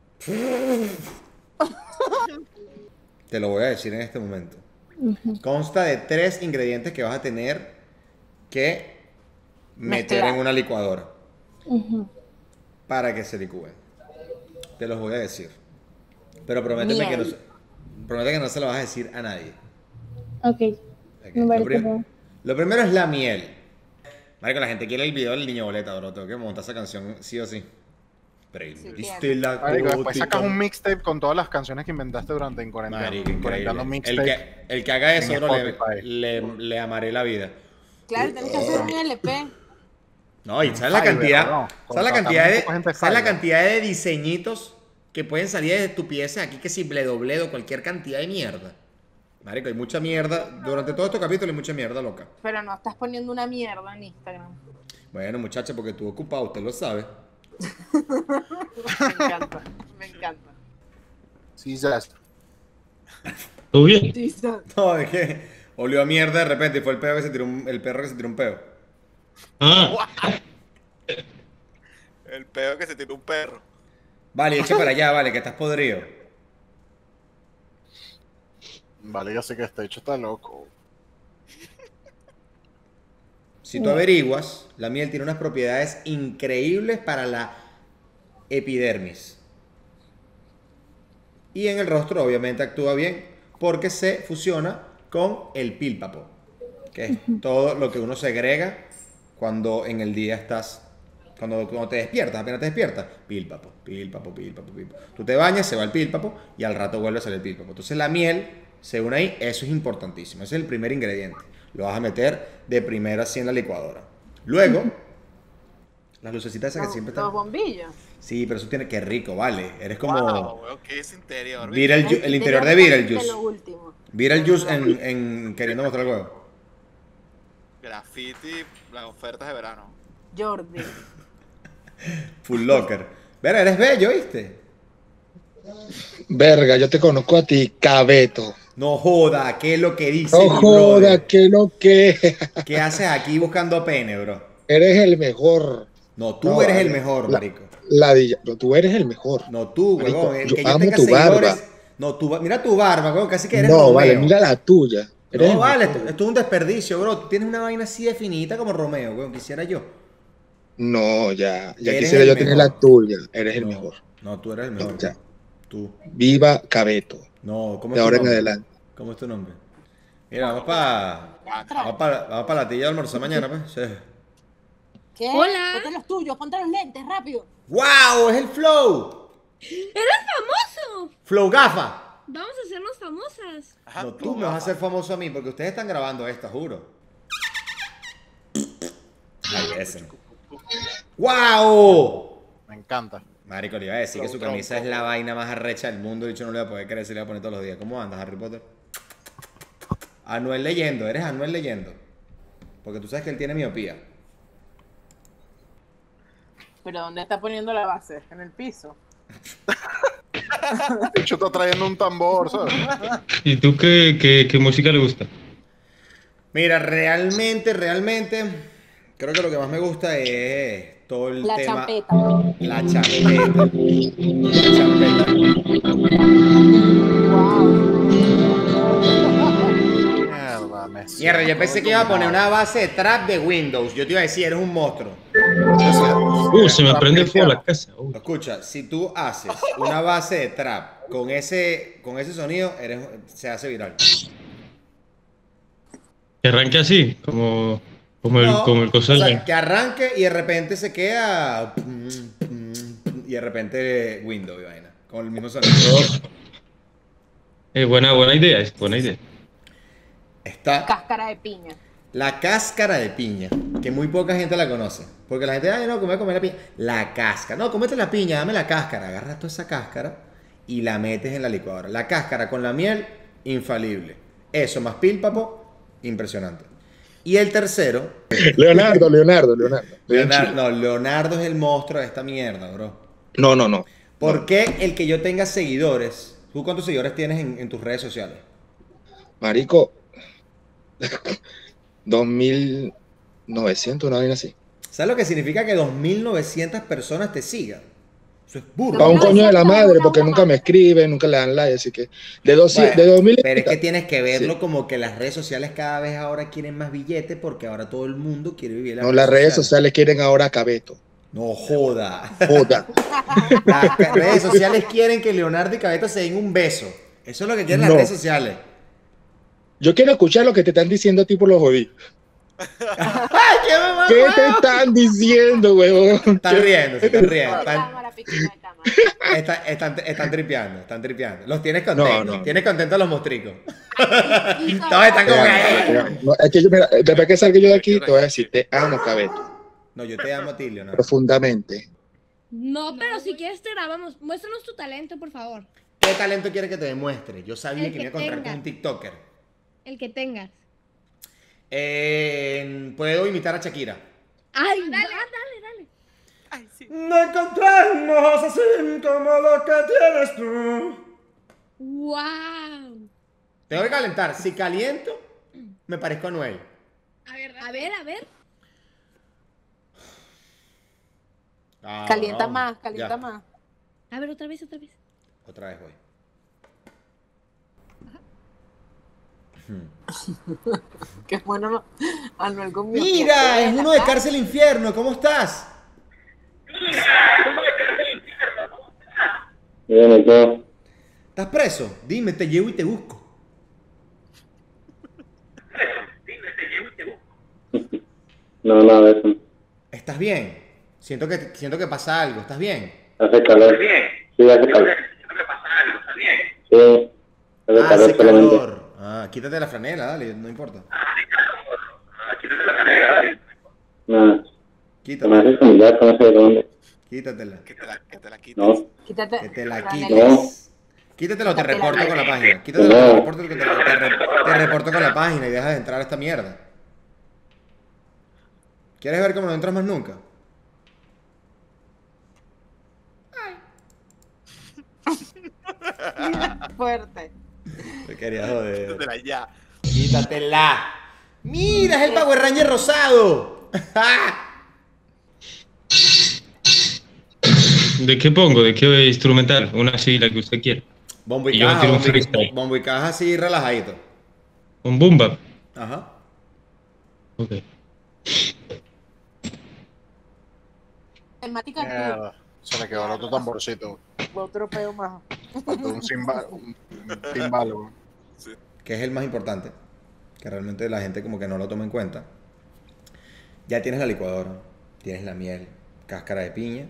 Speaker 1: Te lo voy a decir en este momento.
Speaker 6: Ujú.
Speaker 1: Consta de tres ingredientes que vas a tener que meter
Speaker 5: Mezclar.
Speaker 1: en una licuadora
Speaker 6: Ujú.
Speaker 1: para que se licúen. Te los voy a decir. Pero prométeme que no,
Speaker 5: Miel.
Speaker 1: se- prométeme que no se lo vas a decir a nadie.
Speaker 6: Ok,
Speaker 1: Ok,
Speaker 6: me
Speaker 1: Lo,
Speaker 6: parece
Speaker 1: prim-
Speaker 6: bien.
Speaker 1: lo primero es la miel. Marico, la gente quiere el video del niño boleta, bro. Tengo que montar esa canción sí o sí. Prendiste
Speaker 5: Sí,
Speaker 1: la
Speaker 4: Marico, después
Speaker 1: gótica.
Speaker 4: sacas un mixtape con todas las canciones que inventaste durante en cuarentena.
Speaker 1: Marico,
Speaker 4: Cuarentena
Speaker 1: increíble.
Speaker 4: mixtape.
Speaker 1: El que, el que haga eso,
Speaker 4: en
Speaker 1: bro, le,
Speaker 4: Spotify.
Speaker 1: le, le amaré la vida.
Speaker 5: Claro, tienes que hacer un L P.
Speaker 1: No, y ¿sabes la
Speaker 4: Fiverr,
Speaker 1: cantidad?
Speaker 4: bro.
Speaker 1: ¿Sabes la
Speaker 4: Contratamos
Speaker 1: cantidad de,
Speaker 4: un poco de gente
Speaker 1: ¿sabes la
Speaker 4: Fiverr.
Speaker 1: cantidad de diseñitos que pueden salir de tu pieza aquí que si bledo bledo, cualquier cantidad de mierda? Marico, hay mucha mierda. Durante todo este capítulo hay mucha mierda loca.
Speaker 5: Pero no estás poniendo una mierda en Instagram.
Speaker 1: Bueno, muchacha, porque tú ocupado, usted lo sabe.
Speaker 5: Me encanta, me encanta.
Speaker 4: Sí, ya.
Speaker 8: ¿Todo bien?
Speaker 5: Sí, sa-
Speaker 1: No, es que olió a mierda de repente y fue el perro que se tiró un, el perro que se tiró un peo.
Speaker 8: Ah,
Speaker 3: El peo que se tiró un perro.
Speaker 1: Vale, eche para allá, vale, que estás podrido.
Speaker 4: Vale, yo sé que este hecho está loco.
Speaker 1: Si tú averiguas, la miel tiene unas propiedades increíbles para la epidermis. Y en el rostro obviamente actúa bien porque se fusiona con el pílpapo, que es todo lo que uno segrega cuando en el día estás, cuando, cuando te despiertas, apenas te despiertas, pílpapo, pílpapo, pílpapo, pílpapo. Tú te bañas, se va el pílpapo y al rato vuelve a salir el pílpapo. Entonces la miel se une ahí, eso es importantísimo, ese es el primer ingrediente. Lo vas a meter de primera así en la licuadora. Luego, las lucecitas esas que
Speaker 5: Los,
Speaker 1: siempre
Speaker 5: los
Speaker 1: están...
Speaker 5: bombillos.
Speaker 1: Sí, pero eso tiene que rico, vale. Eres como...
Speaker 3: Wow, weón, ¿qué es interior?
Speaker 1: Beetleju-
Speaker 5: Ay,
Speaker 1: el interior de
Speaker 5: de
Speaker 1: Beetlejuice.
Speaker 5: lo último.
Speaker 1: Beetlejuice en, en queriendo mostrar el huevo.
Speaker 3: Graffiti, las ofertas de verano.
Speaker 5: Jordi.
Speaker 1: Full Locker. Verga, eres bello, ¿viste?
Speaker 9: Verga, yo te conozco a ti, Cabeto.
Speaker 1: No joda, ¿qué es lo que dice
Speaker 9: No
Speaker 1: mi
Speaker 9: joda,
Speaker 1: brother?
Speaker 9: que lo que.
Speaker 1: ¿Qué haces aquí buscando pene, bro?
Speaker 9: Eres el mejor.
Speaker 1: No, tú
Speaker 9: No,
Speaker 1: eres el
Speaker 9: vale.
Speaker 1: mejor,
Speaker 9: La-
Speaker 1: marico.
Speaker 9: Ladilla. No, tú eres el mejor.
Speaker 1: No, tú,
Speaker 9: Marico,
Speaker 1: huevón. El
Speaker 9: yo
Speaker 1: que yo
Speaker 9: amo
Speaker 1: tenga
Speaker 9: tu
Speaker 1: seguidores...
Speaker 9: barba.
Speaker 1: No, tu, ba- mira tu barba, huevón, casi que eres
Speaker 9: No,
Speaker 1: Romeo.
Speaker 9: vale, mira la tuya. Eres
Speaker 1: No,
Speaker 9: el
Speaker 1: vale,
Speaker 9: mejor.
Speaker 1: esto, esto es un desperdicio, bro. Tú tienes una vaina así definida como Romeo, huevón. Quisiera yo.
Speaker 9: No, ya. Ya
Speaker 1: Eres
Speaker 9: quisiera
Speaker 1: el
Speaker 9: yo tener
Speaker 1: mejor.
Speaker 9: la tuya. Eres el
Speaker 1: No,
Speaker 9: mejor.
Speaker 1: No, tú eres el mejor.
Speaker 9: Ya.
Speaker 1: Tú.
Speaker 9: Viva Cabeto.
Speaker 1: No, ¿cómo
Speaker 9: De
Speaker 1: es tu
Speaker 9: ahora en
Speaker 1: nombre?
Speaker 9: adelante.
Speaker 1: ¿Cómo es tu nombre? Mira, vamos para vamos para vamos pa la tilla de almorzar mañana, pues. Sí.
Speaker 5: ¿Qué?
Speaker 2: Hola.
Speaker 5: Ponte los tuyos, ponte los lentes, rápido.
Speaker 1: ¡Wow! ¡Es el Flow!
Speaker 2: ¡Eres famoso!
Speaker 1: ¡Flow Gafa!
Speaker 2: Vamos a hacernos famosas.
Speaker 3: Ajá,
Speaker 1: No, tú me vas a hacer famoso a mí porque ustedes están grabando esto, juro. Ay, ese. ¡Wow!
Speaker 4: Me encanta.
Speaker 1: Marico, le iba a decir que su camisa es la vaina más arrecha del mundo. Dicho, no le voy a poder creer, se le voy a poner todos los días. ¿Cómo andas, Harry Potter? Anuel leyendo, eres Anuel leyendo. Porque tú sabes que él tiene miopía.
Speaker 5: Pero ¿dónde está poniendo la base? En el piso.
Speaker 4: De hecho, está trayendo un tambor, ¿sabes?
Speaker 8: ¿y tú qué, qué, qué música le gusta?
Speaker 1: Mira, realmente, realmente, creo que lo que más me gusta es todo el
Speaker 5: La
Speaker 1: tema.
Speaker 5: champeta.
Speaker 1: La champeta. La champeta.
Speaker 4: Mierda, me
Speaker 1: Mierda, yo pensé que iba a poner una base de trap de Windows. Yo te iba a decir, eres un monstruo.
Speaker 8: Uh, se me prende fuego la casa. Uh.
Speaker 1: Escucha, si tú haces una base de trap con ese, con ese sonido, eres, se hace viral.
Speaker 8: Que arranque así, como, como el,
Speaker 1: No,
Speaker 8: como el cosa
Speaker 1: o
Speaker 8: del-
Speaker 1: sea, que arranque y de repente se queda y de repente Windows y vaina, con el mismo sonido.
Speaker 8: Eh, buena, buena idea, es buena idea.
Speaker 1: Está
Speaker 5: Cáscara de piña.
Speaker 1: la cáscara de piña, que muy poca gente la conoce. Porque la gente, ay, no, come, comer la piña. La cáscara. No, comete la piña, dame la cáscara. Agarras toda esa cáscara y la metes en la licuadora. La cáscara con la miel, infalible. Eso más pílpapo, impresionante. Y el tercero,
Speaker 9: Leonardo, Leonardo, Leonardo. Estoy en
Speaker 1: Leonardo,
Speaker 9: Chile.
Speaker 1: no, Leonardo es el monstruo de esta mierda, bro.
Speaker 9: No, no, no.
Speaker 1: ¿Por qué el que yo tenga seguidores? ¿Tú cuántos seguidores tienes en, en tus redes sociales?
Speaker 9: Marico, dos mil novecientos, una vaina así.
Speaker 1: ¿Sabes lo que significa que dos mil novecientas personas te sigan? Eso es burro.
Speaker 9: Para un coño de la madre, porque nunca me escriben, nunca le dan like, así que de, dos,
Speaker 1: Bueno,
Speaker 9: de dos mil.
Speaker 1: pero es que tienes que verlo
Speaker 9: Sí.
Speaker 1: como que las redes sociales cada vez ahora quieren más billetes porque ahora todo el mundo quiere vivir en
Speaker 9: No, las redes sociales quieren ahora a Cabeto.
Speaker 1: No joda.
Speaker 9: Joda.
Speaker 1: Las ca- redes sociales quieren que Leonardo y Cabeto se den un beso. Eso es lo que quieren las
Speaker 9: No.
Speaker 1: redes sociales.
Speaker 9: Yo quiero escuchar lo que te están diciendo a ti por los jodí.
Speaker 1: ¡Ay, qué mamá!
Speaker 9: ¿Qué te están diciendo, huevón?
Speaker 1: Están riendo, se están riendo.
Speaker 5: De
Speaker 1: Están,
Speaker 5: cámara, pequeña de cámara.
Speaker 1: están, están, están tripeando, están tripeando. Los tienes contentos.
Speaker 9: No, no.
Speaker 1: Tienes contentos a los mostricos.
Speaker 5: Y
Speaker 1: Todos están como que...
Speaker 9: No, es que yo, mira, después que salga yo de aquí, te voy a decir, te amo, Cabeto,
Speaker 1: No, yo te amo a ti, Leonardo.
Speaker 9: profundamente.
Speaker 10: No, pero si quieres te grabamos. Muéstranos tu talento, por favor.
Speaker 1: ¿Qué talento quieres que te demuestre? Yo sabía
Speaker 10: El
Speaker 1: que me iba a
Speaker 10: que
Speaker 1: encontrar
Speaker 10: tenga.
Speaker 1: con un TikToker.
Speaker 10: El que tengas.
Speaker 1: Eh, Puedo imitar a Shakira.
Speaker 10: Ay, dale, dale, dale.
Speaker 1: No encontramos así como lo que tienes tú.
Speaker 10: Wow.
Speaker 1: Tengo que calentar. Si caliento, me parezco a Noel.
Speaker 10: A ver, a ver, a ver.
Speaker 1: Ah,
Speaker 5: Calienta
Speaker 1: no.
Speaker 5: más, calienta
Speaker 1: Ya.
Speaker 5: más.
Speaker 10: A ver, otra vez, otra vez.
Speaker 1: Otra vez voy.
Speaker 5: Qué bueno, no. Anuel conmigo.
Speaker 1: Mira, es uno de Cárcel Infierno. ¿Cómo estás?
Speaker 11: Bien, ¿y tú?
Speaker 1: ¿Estás preso? Dime, te llevo y te busco.
Speaker 11: No, nada de eso.
Speaker 1: ¿Estás bien? Siento que, siento que pasa algo. ¿Estás bien?
Speaker 11: Hace calor. Sí, hace calor. Sí, hace
Speaker 1: Ah,
Speaker 11: calor
Speaker 1: hace
Speaker 11: solamente.
Speaker 1: calor. Ah, quítate la franela, dale, no importa.
Speaker 11: Nada. Me
Speaker 1: Quítatela,
Speaker 11: haces familiar, no sé de dónde.
Speaker 1: quítatela.
Speaker 3: Que te la, que te la quites.
Speaker 11: No,
Speaker 5: Quítate.
Speaker 1: Que te la
Speaker 5: Franela.
Speaker 1: quites. Quítatelo, te
Speaker 5: Quítatela.
Speaker 1: reporto con la página. Quítatelo, te
Speaker 11: No.
Speaker 1: reporto, que te, te re- te reporto con la página y dejas de entrar a esta mierda. ¿Quieres ver cómo no entras más nunca?
Speaker 5: Fuerte.
Speaker 1: Te quería joder.
Speaker 3: Quítatela ya.
Speaker 1: Quítatela. Mira, es el Power Ranger rosado.
Speaker 8: ¿De qué pongo? ¿De qué instrumental? Una así, la que usted quiera.
Speaker 1: Bombo y
Speaker 8: Y yo
Speaker 1: caja,
Speaker 8: tiro un
Speaker 1: bombo y,
Speaker 8: freestyle.
Speaker 1: bombo y caja así relajadito.
Speaker 8: Un boom bap.
Speaker 1: Ajá.
Speaker 8: Ok.
Speaker 5: Temática tú.
Speaker 4: Mierda, se le quedó el otro tamborcito.
Speaker 5: Otro peo más.
Speaker 4: Faltó un cimbal, un un timbal, weón.
Speaker 1: Que es el más importante, que realmente la gente como que no lo toma en cuenta. Ya tienes la licuadora, tienes la miel, cáscara de piña.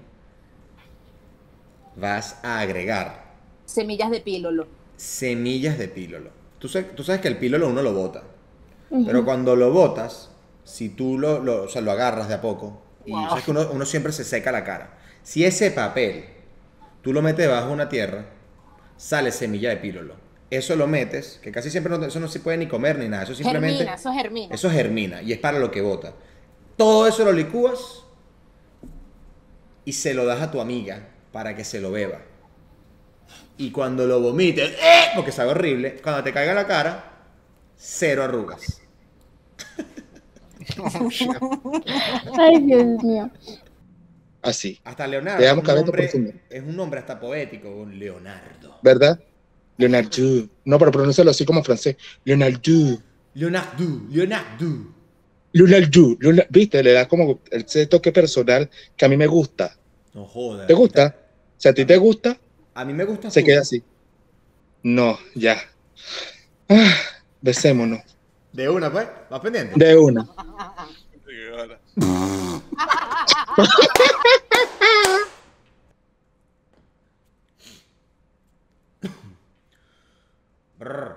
Speaker 1: Vas a agregar
Speaker 5: Semillas de pílolo.
Speaker 1: semillas de pílolo. Tú sabes, tú sabes que el pílolo uno lo bota, pero cuando lo botas, si tú lo, lo, o sea, lo agarras de a poco, y
Speaker 5: Wow.
Speaker 1: sabes que uno, uno siempre se seca la cara. Si ese papel tú lo metes debajo de una tierra, sale semilla de pílolo. Eso lo metes, que casi siempre no, eso no se puede ni comer ni nada, eso simplemente...
Speaker 5: Germina, eso es germina.
Speaker 1: Eso germina y es para lo que bota. Todo eso lo licúas y se lo das a tu amiga para que se lo beba. Y cuando lo vomites, ¡eh! Porque sabe horrible, cuando te caiga en la cara, cero arrugas.
Speaker 6: Ay, Dios mío.
Speaker 9: Así,
Speaker 1: Hasta Leonardo
Speaker 9: Te amo,
Speaker 1: es un
Speaker 9: Cabeto,
Speaker 1: nombre-
Speaker 9: profundo.
Speaker 1: es un nombre hasta poético, un Leonardo.
Speaker 9: ¿verdad? Leonardo. No, pero pronúncialo así como francés. Leonardo.
Speaker 1: Leonardo, Leonardo.
Speaker 9: Leonardo. Leonardo. ¿Viste? Le da como ese toque personal que a mí me gusta.
Speaker 1: No jodas.
Speaker 9: ¿Te gusta? Si a ti te gusta,
Speaker 1: A mí me gusta
Speaker 9: se
Speaker 1: tú.
Speaker 9: queda así. No, ya. Ah, besémonos.
Speaker 1: De una, pues. ¿Vas pendiente?
Speaker 9: De una.
Speaker 3: Sí, ahora.
Speaker 1: Brr.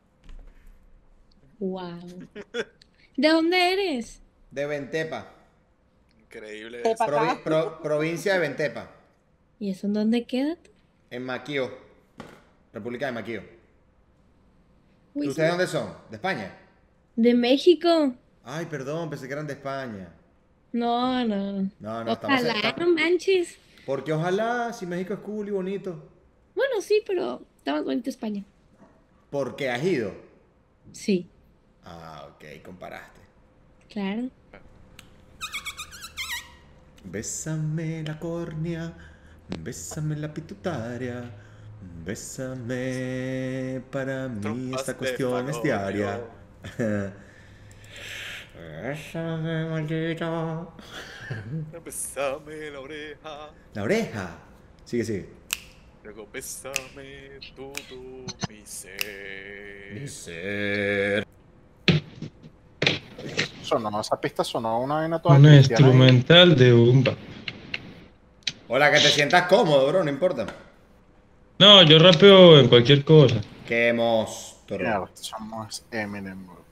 Speaker 10: Wow. ¿De dónde eres?
Speaker 1: De Ventepa.
Speaker 3: Increíble.
Speaker 5: Tepa.
Speaker 3: eso.
Speaker 1: Provi- pro- provincia de Ventepa.
Speaker 10: ¿Y eso en dónde queda?
Speaker 1: En Maquío. República de Maquío.
Speaker 10: Uy,
Speaker 1: ¿Ustedes dónde son? ¿De España?
Speaker 10: de México.
Speaker 1: Ay, perdón, pensé que eran de España.
Speaker 10: No, no.
Speaker 1: No, no, estamos
Speaker 10: Ojalá,
Speaker 1: esta-
Speaker 10: no manches.
Speaker 1: Porque ojalá, si México es cool y bonito.
Speaker 10: Bueno, sí, pero está más bonito España.
Speaker 1: Porque has ido.
Speaker 10: Sí,
Speaker 1: Ah, ok, comparaste.
Speaker 10: claro.
Speaker 1: Bésame la córnea, bésame la pituitaria, bésame, para mí
Speaker 3: Trompas
Speaker 1: esta
Speaker 3: de
Speaker 1: cuestión es
Speaker 3: falopio.
Speaker 1: diaria. Bésame, maldito.
Speaker 3: Bésame la oreja.
Speaker 1: La oreja. Sigue, sigue.
Speaker 3: Luego bésame todo mi ser.
Speaker 1: Mi ser.
Speaker 4: Sonó, esa pista sonó una vaina toda
Speaker 8: Una
Speaker 4: cristiana ahí.
Speaker 8: instrumental de Bumba.
Speaker 1: Hola, que te sientas cómodo, bro, no importa.
Speaker 8: No, yo rapeo en cualquier cosa.
Speaker 1: Qué monstruo.
Speaker 4: Mierda, somos Eminem, bro.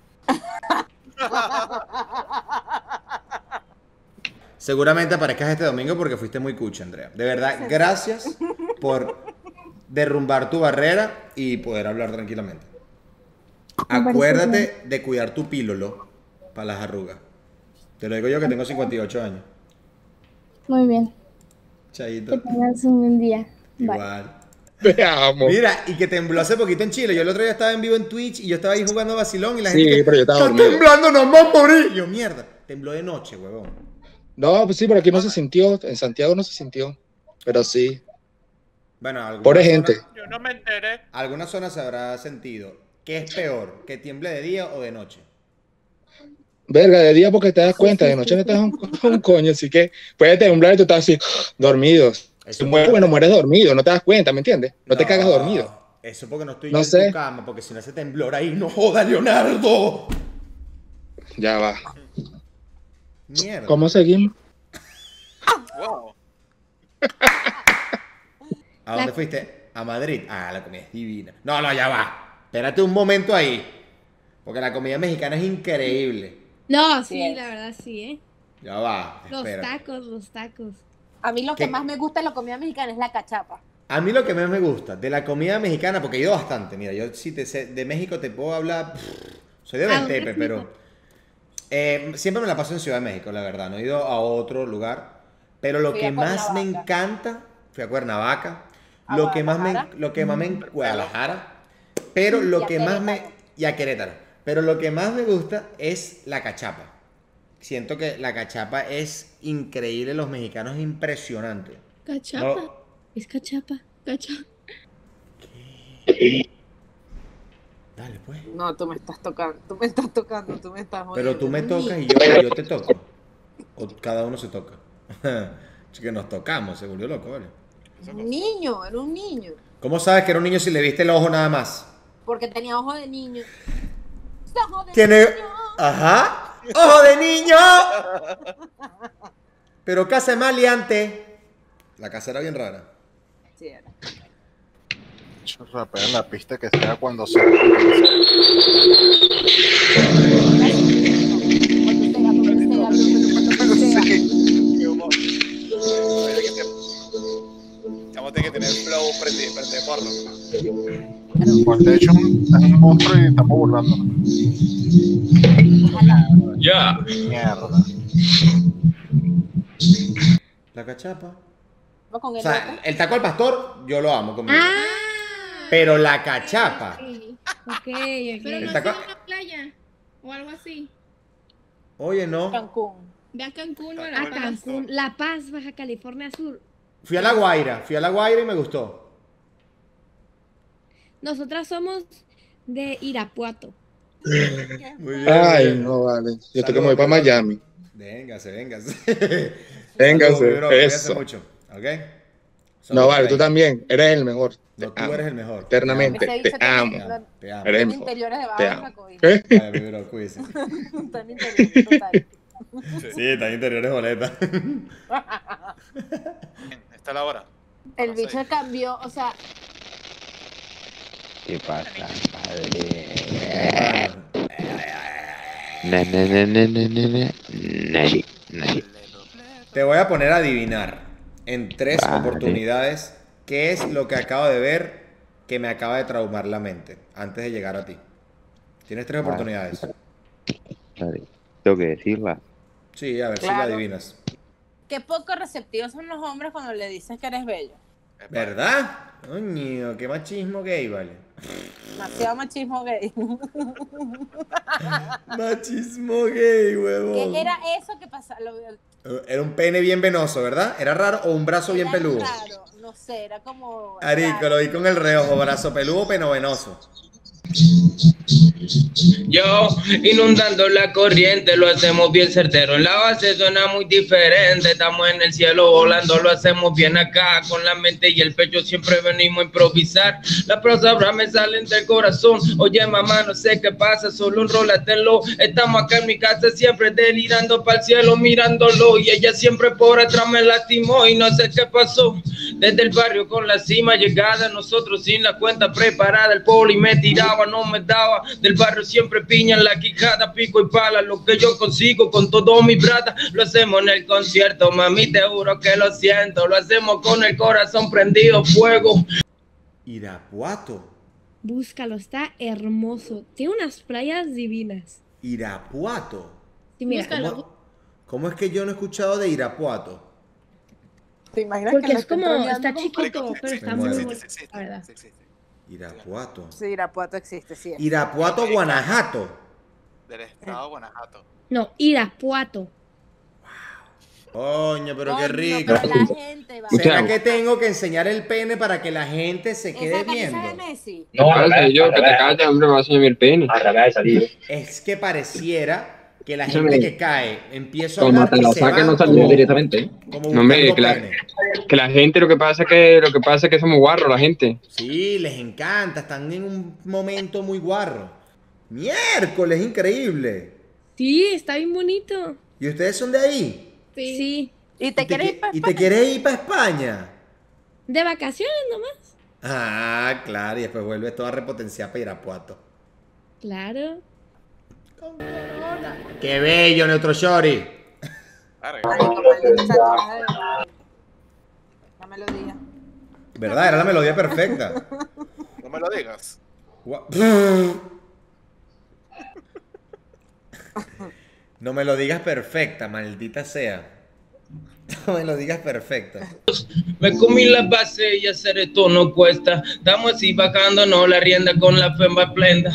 Speaker 1: Seguramente aparezcas este domingo porque fuiste muy cucha, Andrea. De verdad, gracias por derrumbar tu barrera y poder hablar tranquilamente.
Speaker 6: parece
Speaker 1: Acuérdate de cuidar tu pílolo para las arrugas. Te lo digo yo que tengo cincuenta y ocho años.
Speaker 6: Muy bien. Que
Speaker 1: Chaito.
Speaker 6: tengas un buen día. Bye.
Speaker 1: Igual.
Speaker 9: Te amo.
Speaker 1: Mira, y que tembló hace poquito en Chile. Yo el otro día estaba en vivo en Twitch y yo estaba ahí jugando vacilón y la
Speaker 9: Sí,
Speaker 1: gente que,
Speaker 9: pero yo estaba
Speaker 1: está
Speaker 9: dormido.
Speaker 1: temblando, nos vamos a morir. Y yo, mierda, tembló de noche, huevón.
Speaker 9: No, pues sí, pero aquí no se sintió. En Santiago no se sintió. Pero sí.
Speaker 1: Bueno, alguna
Speaker 9: Pobre
Speaker 1: zona-
Speaker 9: gente.
Speaker 3: Yo no me enteré.
Speaker 1: Alguna zona se habrá sentido. ¿Qué es peor? ¿Que tiemble de día o de noche?
Speaker 9: Verga, de día porque te das cuenta, de noche no te das un, un coño, así que puede temblar y tú estás así, dormido. Si mueres, bueno, mueres dormido, no te das cuenta, ¿me entiendes? No, te cagas dormido.
Speaker 1: Eso porque no estoy
Speaker 9: No
Speaker 1: yo en
Speaker 9: sé.
Speaker 1: tu cama, porque si no hace temblor ahí, no joda, Leonardo.
Speaker 9: Ya va.
Speaker 1: Mierda.
Speaker 9: ¿Cómo seguimos?
Speaker 3: Wow.
Speaker 1: ¿A dónde fuiste? A Madrid. Ah, la comida es divina. No, no, ya va. Espérate un momento ahí. Porque la comida mexicana es increíble.
Speaker 10: No, sí,
Speaker 5: Sí.
Speaker 10: la verdad sí, ¿eh?
Speaker 1: Ya va.
Speaker 10: Los
Speaker 1: Espera.
Speaker 10: tacos, los tacos.
Speaker 5: A mí lo que
Speaker 1: ¿Qué?
Speaker 5: más me gusta de la comida mexicana es la cachapa.
Speaker 1: A mí lo que más me gusta de la comida mexicana, porque he ido bastante, mira, yo si te sé, de México te puedo hablar, pff, soy de
Speaker 10: ¿A dónde
Speaker 1: Ventepe, pero
Speaker 10: fuiste?
Speaker 1: eh, siempre me la paso en Ciudad de México, la verdad, no he ido a otro lugar, pero lo
Speaker 5: Fui
Speaker 1: que
Speaker 5: a
Speaker 1: más me
Speaker 5: Cuernavaca.
Speaker 1: encanta, fui a Cuernavaca,
Speaker 5: A
Speaker 1: lo que más me,
Speaker 5: Guadalajara.
Speaker 1: lo que más me, Guadalajara, pero lo
Speaker 5: Y a
Speaker 1: que más me,
Speaker 5: Querétaro.
Speaker 1: y a Querétaro, pero lo que más me gusta es la cachapa. Siento que la cachapa es increíble, los mexicanos es impresionante.
Speaker 10: Cachapa.
Speaker 1: No.
Speaker 10: Es cachapa. Cachapa.
Speaker 1: Dale, pues.
Speaker 5: No, tú me estás tocando, tú me estás tocando, tú me estás jodiendo.
Speaker 1: Pero tú me
Speaker 5: Eres un
Speaker 1: tocas y
Speaker 5: niño.
Speaker 1: yo, yo te toco. O cada uno se toca. Así que nos tocamos, se volvió loco, ¿vale?
Speaker 5: Un niño, era un niño.
Speaker 1: ¿Cómo sabes que era un niño si le viste el ojo nada más?
Speaker 5: Porque tenía ojo de niño. Ojo de
Speaker 1: Tiene.
Speaker 5: niño.
Speaker 1: Ajá. ¡Ojo de niño! Pero casa maleante. La casa era bien rara.
Speaker 5: Sí, era.
Speaker 4: Rapea en la pista que sea cuando sea.
Speaker 3: Qué humor. Oye, que te- Chamo, tiene que tener flow frente frente de porno.
Speaker 4: Pues de hecho es un monstruo y estamos burlándonos.
Speaker 8: Ya.
Speaker 4: Mierda.
Speaker 1: La cachapa.
Speaker 5: Vamos con
Speaker 1: O
Speaker 5: el
Speaker 1: sea,
Speaker 5: otro.
Speaker 1: el taco al pastor, yo lo amo conmigo.
Speaker 10: Ah.
Speaker 1: Pero la cachapa.
Speaker 10: Ok, ok.
Speaker 12: Pero
Speaker 1: El
Speaker 12: no
Speaker 1: taco-
Speaker 12: sea en una playa o algo así.
Speaker 1: Oye, no.
Speaker 5: Cancún.
Speaker 12: Ve a Cancún o a
Speaker 10: A
Speaker 12: La Paz.
Speaker 10: Cancún, La Paz, Baja California Sur.
Speaker 1: Fui a La Guaira. Fui a La Guaira y me gustó.
Speaker 10: Nosotras somos de Irapuato.
Speaker 1: Muy bien.
Speaker 9: Ay,
Speaker 1: muy bien.
Speaker 9: no vale. Yo
Speaker 1: Saludos,
Speaker 9: tengo que voy para
Speaker 1: mi hermano.
Speaker 9: Miami.
Speaker 1: Véngase, véngase.
Speaker 9: Véngase,
Speaker 1: Saludos, mi bro, cuídate
Speaker 9: eso.
Speaker 1: mucho, ¿ok?
Speaker 9: No
Speaker 1: Saludos
Speaker 9: vale,
Speaker 1: por
Speaker 9: tú
Speaker 1: ahí.
Speaker 9: también. Eres el mejor. Te
Speaker 1: No, tú
Speaker 9: amo.
Speaker 1: eres el mejor.
Speaker 9: Eternamente.
Speaker 5: Ese
Speaker 9: Te
Speaker 5: bicho tiene-
Speaker 9: amo.
Speaker 1: Te amo. Te amo.
Speaker 9: Eres el
Speaker 5: Tiene
Speaker 9: mejor.
Speaker 5: interiores debajo
Speaker 9: Te
Speaker 5: de
Speaker 9: amo.
Speaker 5: la cobija.
Speaker 9: ¿Qué?
Speaker 1: Ay, mi bro, cuídese.
Speaker 5: Está en interiores, total.
Speaker 1: Sí, está en interiores boleta.
Speaker 3: Esta es la hora.
Speaker 5: El
Speaker 3: No sé.
Speaker 5: bicho cambió, o sea,
Speaker 13: ¿Qué pasa, padre? Na, na, na, na, na, na, na. Nadie, nadie.
Speaker 1: Te voy a poner a adivinar en tres
Speaker 13: Vale.
Speaker 1: oportunidades qué es lo que acabo de ver que me acaba de traumar la mente antes de llegar a ti. Tienes tres
Speaker 13: Vale.
Speaker 1: oportunidades.
Speaker 13: Vale. Tengo que decirla.
Speaker 1: Sí, a ver si la
Speaker 5: Claro.
Speaker 1: adivinas.
Speaker 5: qué poco receptivos son los hombres cuando le dices que eres bello.
Speaker 1: ¿Verdad? Coño, qué machismo gay, vale.
Speaker 5: Demasiado machismo gay.
Speaker 1: Machismo gay, huevón.
Speaker 5: ¿Qué era eso que pasaba? Lo-
Speaker 1: Era un pene bien venoso, ¿verdad? ¿Era raro o un brazo bien
Speaker 5: era
Speaker 1: peludo?
Speaker 5: raro, no sé, era como...
Speaker 1: Arico,
Speaker 5: raro.
Speaker 1: lo vi con el reojo, brazo peludo o peno venoso.
Speaker 14: Yo, inundando la corriente, lo hacemos bien certero. En la base suena muy diferente. Estamos en el cielo volando, lo hacemos bien acá. Con la mente y el pecho siempre venimos a improvisar. Las palabras me salen del corazón. Oye, mamá, no sé qué pasa, solo un rolatelo. Estamos acá en mi casa siempre delirando para el cielo, mirándolo. Y ella siempre por atrás me lastimó y no sé qué pasó. Desde el barrio con la cima llegada, nosotros sin la cuenta preparada. El poli me tiraba, no me daba. Del barrio siempre piña en la quijada, pico y pala. Lo que yo consigo con todo mi brata, lo hacemos en el concierto. Mami, te juro que lo siento. Lo hacemos con el corazón prendido fuego.
Speaker 1: Irapuato.
Speaker 10: Búscalo, está hermoso. Tiene unas playas divinas.
Speaker 1: Irapuato.
Speaker 10: Sí, mira.
Speaker 1: ¿Cómo, cómo es que yo no he escuchado de Irapuato?
Speaker 5: ¿Te imaginas
Speaker 10: Porque
Speaker 5: que lo
Speaker 10: es
Speaker 5: estén
Speaker 10: como,
Speaker 5: troleando?
Speaker 10: está chiquito, pero está
Speaker 1: Me
Speaker 10: muy
Speaker 1: muero.
Speaker 10: bonito, la verdad.
Speaker 1: Irapuato.
Speaker 5: Sí, Irapuato existe, sí.
Speaker 1: Irapuato, Guanajuato.
Speaker 3: Del estado de Guanajuato.
Speaker 10: No, Irapuato.
Speaker 1: Coño, pero qué
Speaker 5: Coño,
Speaker 1: rico.
Speaker 5: pero la gente va.
Speaker 1: ¿Será que tengo que enseñar el pene para que la gente se quede
Speaker 5: Esa camisa
Speaker 1: viendo?
Speaker 5: de Messi.
Speaker 13: No, al revés, yo, que te calles, hombre, me va a enseñar el pene.
Speaker 15: Al revés, salido.
Speaker 1: Es que pareciera que la
Speaker 13: Escúchame.
Speaker 1: gente que cae empieza a
Speaker 13: Como
Speaker 1: hablar
Speaker 13: te
Speaker 1: y
Speaker 13: lo
Speaker 1: se
Speaker 13: saque,
Speaker 1: van
Speaker 13: no salió
Speaker 1: como-
Speaker 13: directamente. ¿eh?
Speaker 1: como
Speaker 13: No, hombre,
Speaker 1: buscando
Speaker 13: que la,
Speaker 1: pene.
Speaker 13: que la gente, lo que pasa es que, lo que pasa es que somos guarros, la gente.
Speaker 1: Sí, les encanta, están en un momento muy guarro. Miércoles, increíble.
Speaker 10: Sí, está bien bonito.
Speaker 1: ¿Y ustedes son de ahí?
Speaker 10: Sí.
Speaker 5: ¿Y
Speaker 1: ¿Y te, qui- ¿Y te quieres ir para España?
Speaker 10: De vacaciones nomás.
Speaker 1: Ah, claro, y después vuelves toda repotenciada para Irapuato.
Speaker 10: Claro.
Speaker 1: ¡Qué bello, Neutro Shori!
Speaker 5: La melodía.
Speaker 1: ¿Verdad? Era la melodía perfecta.
Speaker 3: No me lo digas.
Speaker 1: Gua- No me lo digas perfecta, maldita sea. No me lo digas perfecta.
Speaker 14: Me comí la base y hacer esto no cuesta. Estamos así bajándonos la rienda con la femba plenda.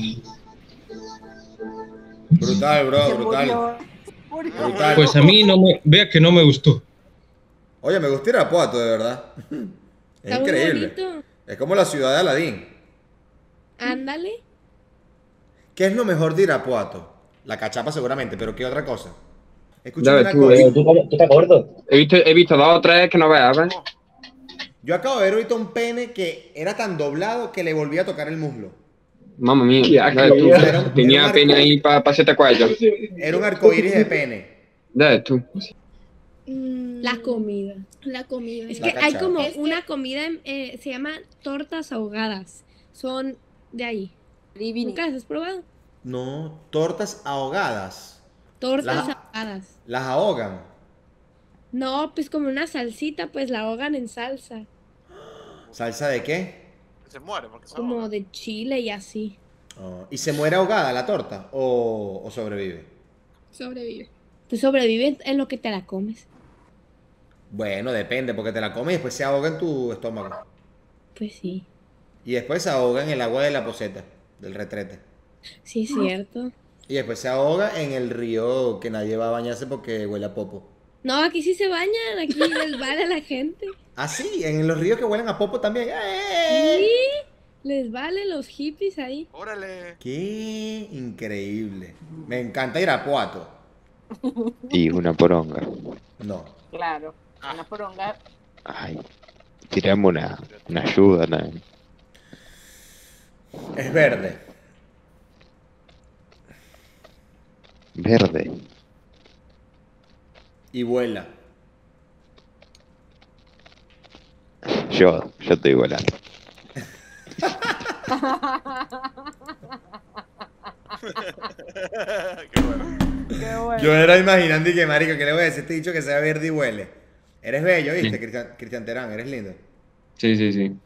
Speaker 1: Brutal, bro, brutal. Brutal.
Speaker 8: Pues a mí no me, vea que no me gustó.
Speaker 1: Oye, me gusta Irapuato, de verdad. Es
Speaker 10: Está muy
Speaker 1: increíble.
Speaker 10: bonito.
Speaker 1: Es como la ciudad de Aladín.
Speaker 10: Ándale.
Speaker 1: ¿Qué es lo mejor de Irapuato? La cachapa seguramente, pero ¿qué otra cosa?
Speaker 13: Ya
Speaker 1: Escúchame
Speaker 13: ves
Speaker 1: una
Speaker 13: tú,
Speaker 1: cosa.
Speaker 13: eh,
Speaker 15: ¿Tú estás gordo?
Speaker 13: He visto, he visto dos o tres que no veas, ¿ves?
Speaker 1: Yo acabo de ver ahorita un pene que era tan doblado que le volvía a tocar el muslo.
Speaker 13: Mamma mía,
Speaker 15: Ya,
Speaker 13: ya ves tú.
Speaker 1: era un- era
Speaker 13: Tenía
Speaker 1: un
Speaker 13: pene
Speaker 1: arco-
Speaker 13: ahí para pa siete cuellos.
Speaker 1: Era un arcoíris de pene.
Speaker 13: Ya ves tú.
Speaker 10: La comida.
Speaker 12: La comida.
Speaker 10: Es
Speaker 1: La
Speaker 10: que hay
Speaker 1: cachapa.
Speaker 10: como
Speaker 12: Es que-
Speaker 10: una comida, eh, se llama tortas ahogadas. Son de ahí.
Speaker 5: Divini.
Speaker 10: ¿Nunca las has probado?
Speaker 1: No, tortas ahogadas.
Speaker 10: Tortas
Speaker 1: La-
Speaker 10: ahogadas.
Speaker 1: Las ahogan.
Speaker 10: No, pues como una salsita, pues la ahogan en salsa.
Speaker 1: ¿Salsa de qué?
Speaker 3: Se muere porque se
Speaker 10: Como de chile y así.
Speaker 1: Oh, ¿y se muere ahogada la torta o, o sobrevive?
Speaker 12: Sobrevive.
Speaker 10: Pues sobrevive en lo que te la comes.
Speaker 1: Bueno, depende, porque te la comes y después se ahoga en tu estómago.
Speaker 10: Pues sí.
Speaker 1: Y después se ahoga en el agua de la poseta, del retrete.
Speaker 10: Sí, es cierto.
Speaker 1: Y después se ahoga en el río que nadie va a bañarse porque huele a popo.
Speaker 10: No, aquí sí se bañan, aquí les vale a la gente.
Speaker 1: Ah, sí, en los ríos que huelen a popo también. ¡Eh!
Speaker 10: Sí, les vale los hippies ahí.
Speaker 3: Órale.
Speaker 1: ¡Qué increíble! Me encanta Irapuato.
Speaker 13: Y una poronga.
Speaker 1: No.
Speaker 5: Claro. Una poronga.
Speaker 13: Ay, tiramos una, una ayuda, ¿no?
Speaker 1: Es verde.
Speaker 13: Verde.
Speaker 1: Y vuela.
Speaker 13: Yo, yo estoy volando.
Speaker 3: Qué bueno.
Speaker 5: Qué bueno.
Speaker 1: Yo era imaginando y que, marico, que le voy a decir a este dicho que sea verde y huele. Eres bello, ¿viste?
Speaker 8: Sí.
Speaker 1: Cristian, Cristian Terán, eres lindo.
Speaker 8: Sí, sí, sí.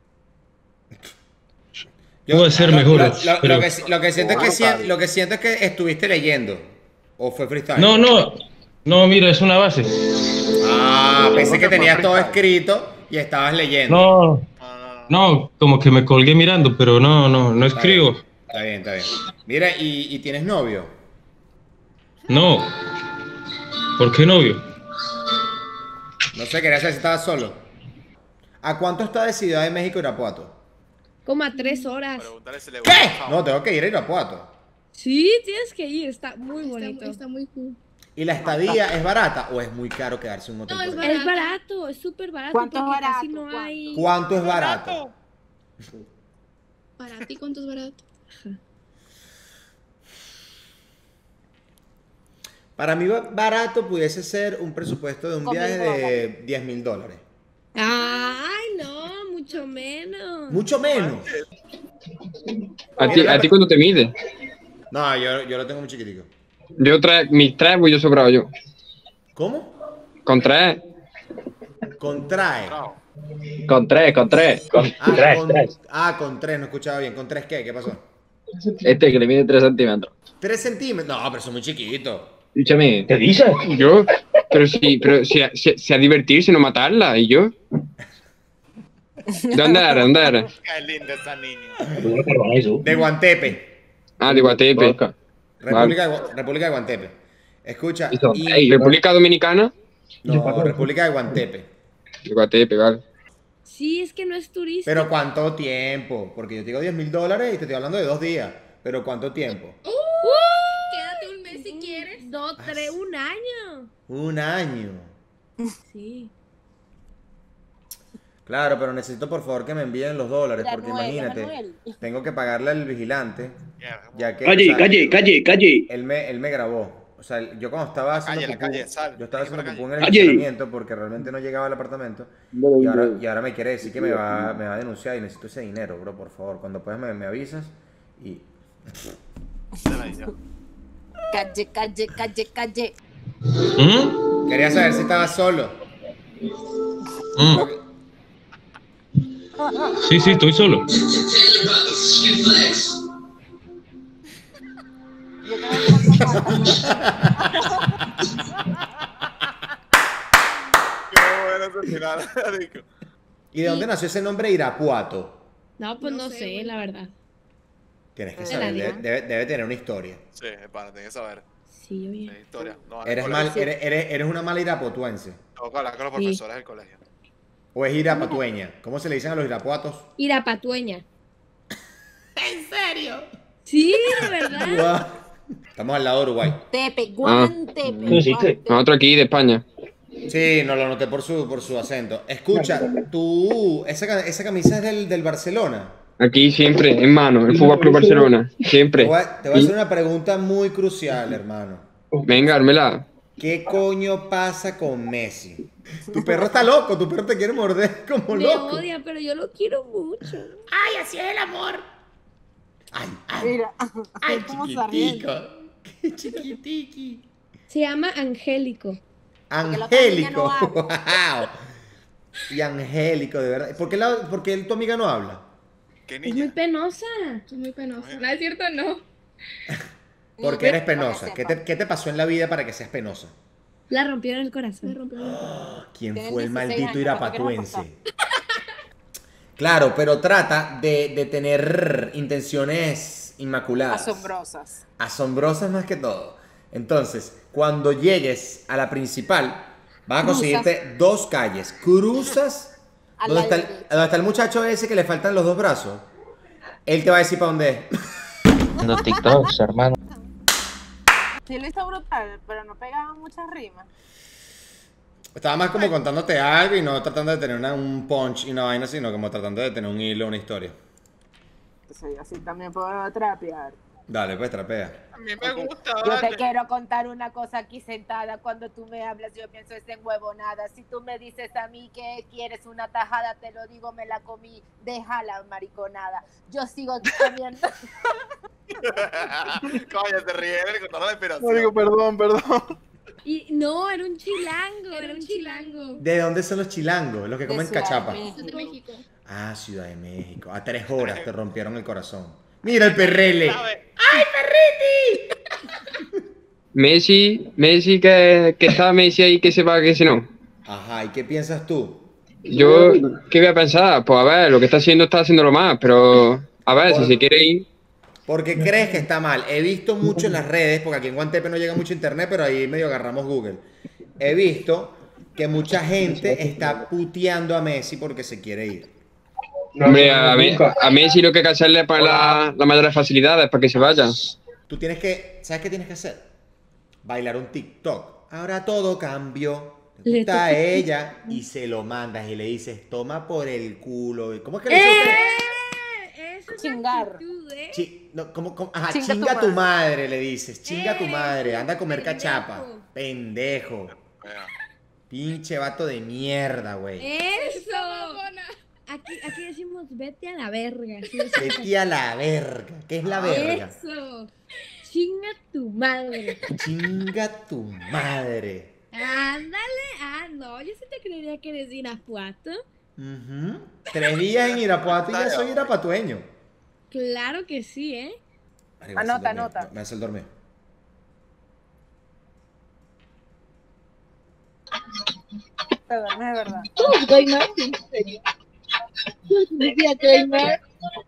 Speaker 1: Yo-
Speaker 8: Puede ser
Speaker 1: lo-
Speaker 8: mejor,
Speaker 1: Lo, lo-
Speaker 8: pero-
Speaker 1: lo que, lo que siento es que,
Speaker 3: Wow.
Speaker 1: sien- lo que siento es que estuviste leyendo. ¿O fue freestyle?
Speaker 8: No, no. No, mira, es una base.
Speaker 1: Ah, pensé que
Speaker 3: ¿Cómo que
Speaker 1: tenías
Speaker 3: fue
Speaker 1: todo
Speaker 3: freestyle?
Speaker 1: escrito y estabas leyendo.
Speaker 8: No,
Speaker 3: No, no, no.
Speaker 8: No, como que me colgué mirando, pero no, no, no
Speaker 1: Está
Speaker 8: escribo.
Speaker 1: bien, está bien, está bien. Mira, ¿y, y tienes novio?
Speaker 8: No. ¿Por qué novio?
Speaker 1: No sé, quería saber si estabas solo. ¿A cuánto está de Ciudad de México Irapuato?
Speaker 10: Como a tres horas.
Speaker 1: ¿Qué? No, tengo que ir a Irapuato.
Speaker 10: Sí, tienes que ir, está muy bonito.
Speaker 12: Está, está muy cool.
Speaker 1: ¿Y la estadía es barata o es muy caro quedarse en un hotel?
Speaker 10: No, es
Speaker 1: por ahí?
Speaker 10: barato, es barato, es súper barato.
Speaker 5: ¿Cuánto es
Speaker 10: porque
Speaker 5: barato?
Speaker 10: casi no
Speaker 5: ¿Cuánto?
Speaker 10: hay.
Speaker 1: ¿Cuánto es barato?
Speaker 12: ¿Para ti cuánto es barato?
Speaker 1: Para mí ba- barato pudiese ser un presupuesto de un
Speaker 5: Con
Speaker 1: viaje
Speaker 5: mil
Speaker 1: de diez mil dólares.
Speaker 10: Ay, no, mucho menos.
Speaker 1: Mucho menos.
Speaker 15: ¿A ti, a ti cuánto te mide?
Speaker 1: No, yo, yo lo tengo muy chiquitico.
Speaker 15: Yo tres, mis tres voy yo sobrado yo.
Speaker 1: ¿Cómo?
Speaker 15: Con tres.
Speaker 1: Contrae.
Speaker 15: Con tres, con tres. Con
Speaker 1: Ah,
Speaker 15: tres,
Speaker 1: con,
Speaker 15: tres.
Speaker 1: ah, con tres, no escuchaba bien. ¿Con tres qué? ¿Qué pasó?
Speaker 15: Este que le mide tres centímetros.
Speaker 1: ¿Tres centímetros? No, pero son muy chiquitos.
Speaker 15: Escúchame. ¿Qué dices? Yo. Pero sí, pero si, si, si a divertirse, no matarla. ¿Y yo? ¿De dónde eres? ¿Dónde eres?
Speaker 3: Qué linda esa niña.
Speaker 1: De Guantepe.
Speaker 15: Ah, de Guatepe.
Speaker 1: República, de, Gua- República de Guantepe. Escucha. y-
Speaker 15: Ey, República Dominicana.
Speaker 1: No, República de Guantepe.
Speaker 15: De Guatepe, vale.
Speaker 10: Sí, es que no es turista.
Speaker 1: Pero ¿cuánto tiempo? Porque yo te digo diez mil dólares y te estoy hablando de dos días. Pero ¿cuánto tiempo?
Speaker 10: Quédate un mes si quieres. Dos, tres, un año.
Speaker 1: Un año.
Speaker 10: Sí.
Speaker 1: Claro, pero necesito por favor que me envíen los dólares, porque
Speaker 5: Anuel,
Speaker 1: imagínate,
Speaker 5: Anuel.
Speaker 1: tengo que pagarle al vigilante, ya que...
Speaker 16: Calle, calle, calle, calle.
Speaker 1: Él me, él me grabó. O sea, yo cuando estaba haciendo
Speaker 3: Calle, la
Speaker 1: pupú,
Speaker 3: calle, sal,
Speaker 1: yo estaba
Speaker 3: vení
Speaker 1: haciendo
Speaker 3: por
Speaker 1: pupú
Speaker 3: la
Speaker 1: en el
Speaker 16: calle.
Speaker 1: estacionamiento porque realmente no llegaba al apartamento y ahora, y ahora me quiere decir que me va, me va a denunciar y necesito ese dinero, bro, por favor. Cuando puedas me, me avisas y...
Speaker 5: Calle, calle, calle, calle.
Speaker 8: ¿Mm?
Speaker 1: Quería saber si estabas solo.
Speaker 8: Mm. Sí, sí, estoy solo.
Speaker 3: Qué bueno ese final, marico.
Speaker 1: ¿Y de dónde nació ese nombre Irapuato?
Speaker 10: No, pues no, sé, la verdad.
Speaker 1: Tienes que
Speaker 10: De
Speaker 1: saber,
Speaker 10: la
Speaker 1: debe,
Speaker 10: vida.
Speaker 1: debe- debe tener una historia.
Speaker 3: Sí, para, tienes que saber.
Speaker 10: Sí, oye.
Speaker 3: La historia. No, al
Speaker 1: Eres,
Speaker 3: colegio.
Speaker 1: mal, eres, eres, eres una mala irapuatuense.
Speaker 3: Tengo que hablar con los
Speaker 10: Sí.
Speaker 3: profesores del colegio.
Speaker 1: ¿O es irapatueña? ¿Cómo se le dicen a los irapuatos?
Speaker 10: Irapatueña.
Speaker 2: ¿En serio?
Speaker 10: Sí, de verdad.
Speaker 1: Guau. Estamos al lado de Uruguay.
Speaker 5: Tepe, Guantepe.
Speaker 15: No existe. Nosotros aquí de España.
Speaker 1: Sí, no lo noté por su, por su acento. Escucha, tú, esa, ca- esa camisa es del, del Barcelona.
Speaker 15: Aquí siempre, en mano, el Fútbol Club Barcelona.
Speaker 1: Te
Speaker 15: Siempre.
Speaker 1: voy, a, te voy a hacer una pregunta muy crucial, hermano.
Speaker 15: Venga, dármela.
Speaker 1: ¿Qué coño pasa con Messi? Tu perro está loco, tu perro te quiere morder como
Speaker 10: Me
Speaker 1: loco.
Speaker 10: odia, pero yo lo quiero mucho.
Speaker 2: ¡Ay, así es el amor!
Speaker 1: Ay, ay,
Speaker 5: Mira,
Speaker 2: Ay,
Speaker 5: ¿cómo se
Speaker 1: chiquitico.
Speaker 5: ríe?
Speaker 1: Qué chiquitiqui.
Speaker 10: Se llama Angélico.
Speaker 5: Porque la otra niña
Speaker 1: Angélico.
Speaker 5: no
Speaker 1: Wow. Y Angélico, de verdad. ¿Por qué, la, por qué tu amiga no habla?
Speaker 3: ¿Qué
Speaker 10: Es muy
Speaker 3: niña?
Speaker 10: penosa.
Speaker 12: Es muy penoso. No es cierto, no.
Speaker 1: Porque eres penosa. ¿Qué te, ¿Qué te pasó en la vida para que seas penosa?
Speaker 10: La rompieron el corazón.
Speaker 12: Me rompió el corazón.
Speaker 1: ¿Quién
Speaker 5: Tienen
Speaker 1: fue el
Speaker 5: dieciséis
Speaker 1: maldito
Speaker 5: años,
Speaker 1: irapatuense?
Speaker 5: ¿para qué
Speaker 1: Claro, pero trata de, de tener intenciones inmaculadas.
Speaker 5: Asombrosas.
Speaker 1: Asombrosas más que todo. Entonces, cuando llegues a la principal, vas a
Speaker 5: Cruzas.
Speaker 1: conseguirte dos calles. Cruzas.
Speaker 5: A
Speaker 1: ¿Dónde
Speaker 5: la
Speaker 1: está, el,
Speaker 5: derecha.
Speaker 1: ¿Dónde está el muchacho ese que le faltan los dos brazos? Él te va a decir para dónde es.
Speaker 13: No TikToks, hermano.
Speaker 5: Sí, lo hizo brutal, pero no pegaba muchas rimas.
Speaker 1: Estaba más como contándote algo y no tratando de tener una- un punch y una vaina, sino como tratando de tener un hilo, una historia.
Speaker 5: Entonces yo así también puedo trapear.
Speaker 1: Dale, pues trapea.
Speaker 3: A mí me gusta,
Speaker 5: Yo
Speaker 3: vale.
Speaker 5: te quiero contar una cosa aquí sentada. Cuando tú me hablas, yo pienso es en huevonada. Si tú me dices a mí que quieres una tajada, te lo digo, me la comí. Déjala, mariconada. Yo sigo comiendo.
Speaker 3: Coño, te ríes de contar la inspiración.
Speaker 4: Marico, perdón, perdón.
Speaker 10: Y no, era un chilango, era un chilango.
Speaker 1: ¿De dónde son los chilangos? Los que
Speaker 5: De
Speaker 1: comen
Speaker 5: Ciudad de
Speaker 1: cachapa.
Speaker 5: México.
Speaker 12: De México.
Speaker 1: Ah, Ciudad de México. A tres horas te rompieron el corazón. Mira el perrele.
Speaker 3: ¿Sabe?
Speaker 15: Messi, Messi, que, que está Messi ahí, que se va, que si no.
Speaker 1: Ajá, ¿y qué piensas tú?
Speaker 15: Yo, ¿qué voy a pensar? Pues a ver, lo que está haciendo está haciéndolo más, pero a ver, si se quiere ir.
Speaker 1: Porque crees que está mal. He visto mucho en las redes, porque aquí en Guantepe no llega mucho internet, pero ahí medio agarramos Google. He visto que mucha gente está puteando a Messi porque se quiere ir.
Speaker 15: Hombre, a, mí, a Messi lo que hay que hacerle para la, la mayor facilidades para que se vaya.
Speaker 1: Tú tienes que, ¿sabes qué tienes que hacer? Bailar un TikTok. Ahora todo cambió. Le gusta a ella y se lo mandas y le dices, toma por el culo. ¿Cómo es que le dice
Speaker 10: ¡Eh! Eso es
Speaker 5: Chingar.
Speaker 10: actitud, ¿eh?
Speaker 1: Chi- no, ¿cómo, cómo? Ajá,
Speaker 5: Chinga
Speaker 1: chinga,
Speaker 5: tu
Speaker 1: tu
Speaker 5: madre.
Speaker 1: madre, le dices. Chinga tu
Speaker 10: Eh,
Speaker 1: madre. Anda a comer
Speaker 10: pendejo.
Speaker 1: cachapa. Pendejo. Pinche vato de mierda, güey.
Speaker 10: ¡Eso! Aquí, aquí decimos vete a la verga. ¿Sí? Decimos
Speaker 1: Vete a la verga. ¿Qué es la verga?
Speaker 10: Eso. Chinga tu madre.
Speaker 1: Chinga tu madre.
Speaker 10: Ándale. Ah, no, yo sí te creería que eres de Irapuato.
Speaker 1: Ujú. Tres días en Irapuato y ya soy irapatueño.
Speaker 10: Claro que sí, ¿eh?
Speaker 1: Marico, me hace el
Speaker 5: Anota,
Speaker 1: dormir,
Speaker 5: anota.
Speaker 1: Me hace el dormir.
Speaker 5: Te duermes de verdad.
Speaker 6: Gaymar, en serio. Decía Gaymar.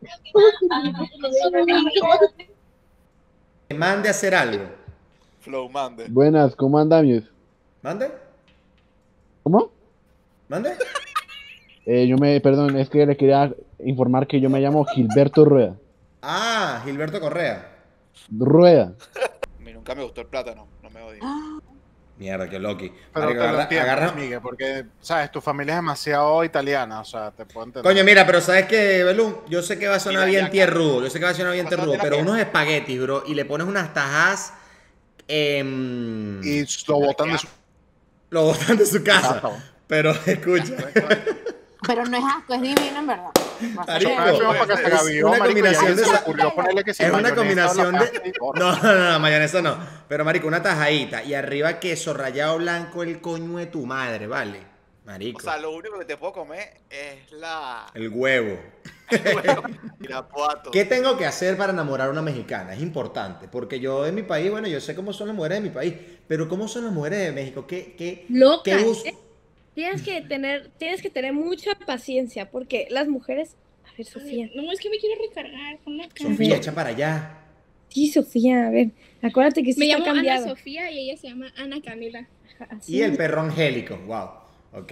Speaker 1: Que mande a hacer algo.
Speaker 3: Flow mande.
Speaker 17: Buenas, ¿cómo andamos?
Speaker 1: ¿Mande?
Speaker 17: ¿Cómo?
Speaker 1: ¿Mande?
Speaker 17: Eh, yo me, perdón, es que le quería informar que yo me llamo Gilberto Rueda.
Speaker 1: Ah, Gilberto Correa.
Speaker 17: Rueda.
Speaker 3: A mí nunca me gustó el plátano, no me odio.
Speaker 1: Mierda, qué loqui.
Speaker 4: Pero
Speaker 1: Marico,
Speaker 4: te lo
Speaker 1: agarra-
Speaker 4: entiendo,
Speaker 1: agarra-
Speaker 4: Miguel, porque, ¿sabes? Tu familia es demasiado italiana, o sea, te puedo entender.
Speaker 1: Coño, mira, pero ¿sabes qué, Belú? Yo sé que va a sonar
Speaker 4: Mira,
Speaker 1: bien
Speaker 4: ya,
Speaker 1: tierrudo, yo sé que va a sonar bien
Speaker 4: Pasate
Speaker 1: tierrudo,
Speaker 4: la
Speaker 1: pero
Speaker 4: mierda.
Speaker 1: unos espaguetis, bro, y le pones unas tajas em,
Speaker 4: Y lo botan de su...
Speaker 1: lo botan de su casa.
Speaker 4: Exacto.
Speaker 1: Pero escucha,
Speaker 5: Pero no es asco, es divino en verdad.
Speaker 1: marico,
Speaker 4: Una vez fuimos para
Speaker 1: es
Speaker 4: Castellavío,
Speaker 1: una
Speaker 4: marico, y a
Speaker 1: combinación
Speaker 4: alguien
Speaker 1: de
Speaker 4: se le
Speaker 1: esa-
Speaker 4: ocurrió ponerle que sí,
Speaker 1: es una
Speaker 4: mayonesa,
Speaker 1: combinación
Speaker 4: la
Speaker 1: de
Speaker 4: pasta y todo.
Speaker 1: no, no, no, no, mayonesa no, pero marico, una tajadita y arriba queso rallado blanco, el coño de tu madre, ¿vale? Marico,
Speaker 3: O sea, lo único que te puedo comer es la...
Speaker 1: el huevo.
Speaker 3: Irapuato.
Speaker 1: ¿Qué tengo que hacer para enamorar a una mexicana? Es importante, porque yo en mi país, bueno, yo sé cómo son las mujeres de mi país, pero ¿cómo son las mujeres de México? ¿Qué, qué,
Speaker 10: Locas,
Speaker 1: qué bus-
Speaker 10: ¿eh? Tienes que tener, tienes que tener mucha paciencia, porque las mujeres. A ver, Sofía.
Speaker 12: No, es que me quiero recargar con la cara.
Speaker 1: Sofía, echa para allá.
Speaker 10: Sí, Sofía, a ver. Acuérdate que sí
Speaker 12: Me
Speaker 10: está
Speaker 12: llamo Ana
Speaker 10: cambiado.
Speaker 12: Sofía y ella se llama Ana Camila.
Speaker 1: Y el perro angélico, wow, ok.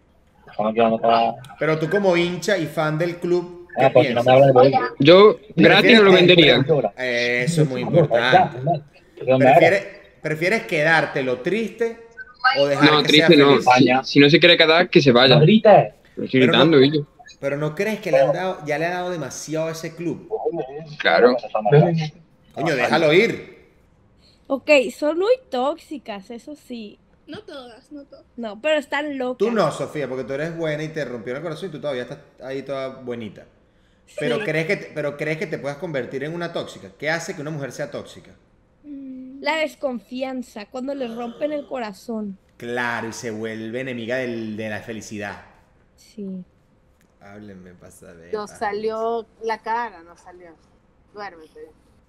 Speaker 1: Pero tú como hincha y fan del club, ¿qué piensas?
Speaker 15: Yo gratis no lo vendería.
Speaker 1: Eh, Eso es muy importante. ¿Prefieres, prefieres quedártelo triste o dejar
Speaker 15: No,
Speaker 1: que
Speaker 15: triste
Speaker 1: sea
Speaker 15: no.
Speaker 1: feliz?
Speaker 15: Si, si no se quiere quedar, que se vaya. Lo estoy
Speaker 1: Pero
Speaker 15: gritando,
Speaker 1: no-
Speaker 15: y yo.
Speaker 1: Pero no crees que le han dado, ya le ha dado demasiado a ese club.
Speaker 15: Claro.
Speaker 1: Coño, déjalo ir.
Speaker 10: Ok, son muy tóxicas, eso sí.
Speaker 12: No todas, no todas.
Speaker 10: No, pero están locas.
Speaker 1: Tú no, Sofía, porque tú eres buena y te rompieron el corazón y tú todavía estás ahí toda buenita. Pero,
Speaker 10: Sí.
Speaker 1: crees que te, pero crees que te puedas convertir en una tóxica. ¿Qué hace que una mujer sea tóxica?
Speaker 10: La desconfianza, cuando le rompen el corazón.
Speaker 1: Claro, y se vuelve enemiga del- de la felicidad.
Speaker 10: Sí.
Speaker 1: Háblenme, pasa de.
Speaker 5: Nos salió la cara, nos salió. Duérmete.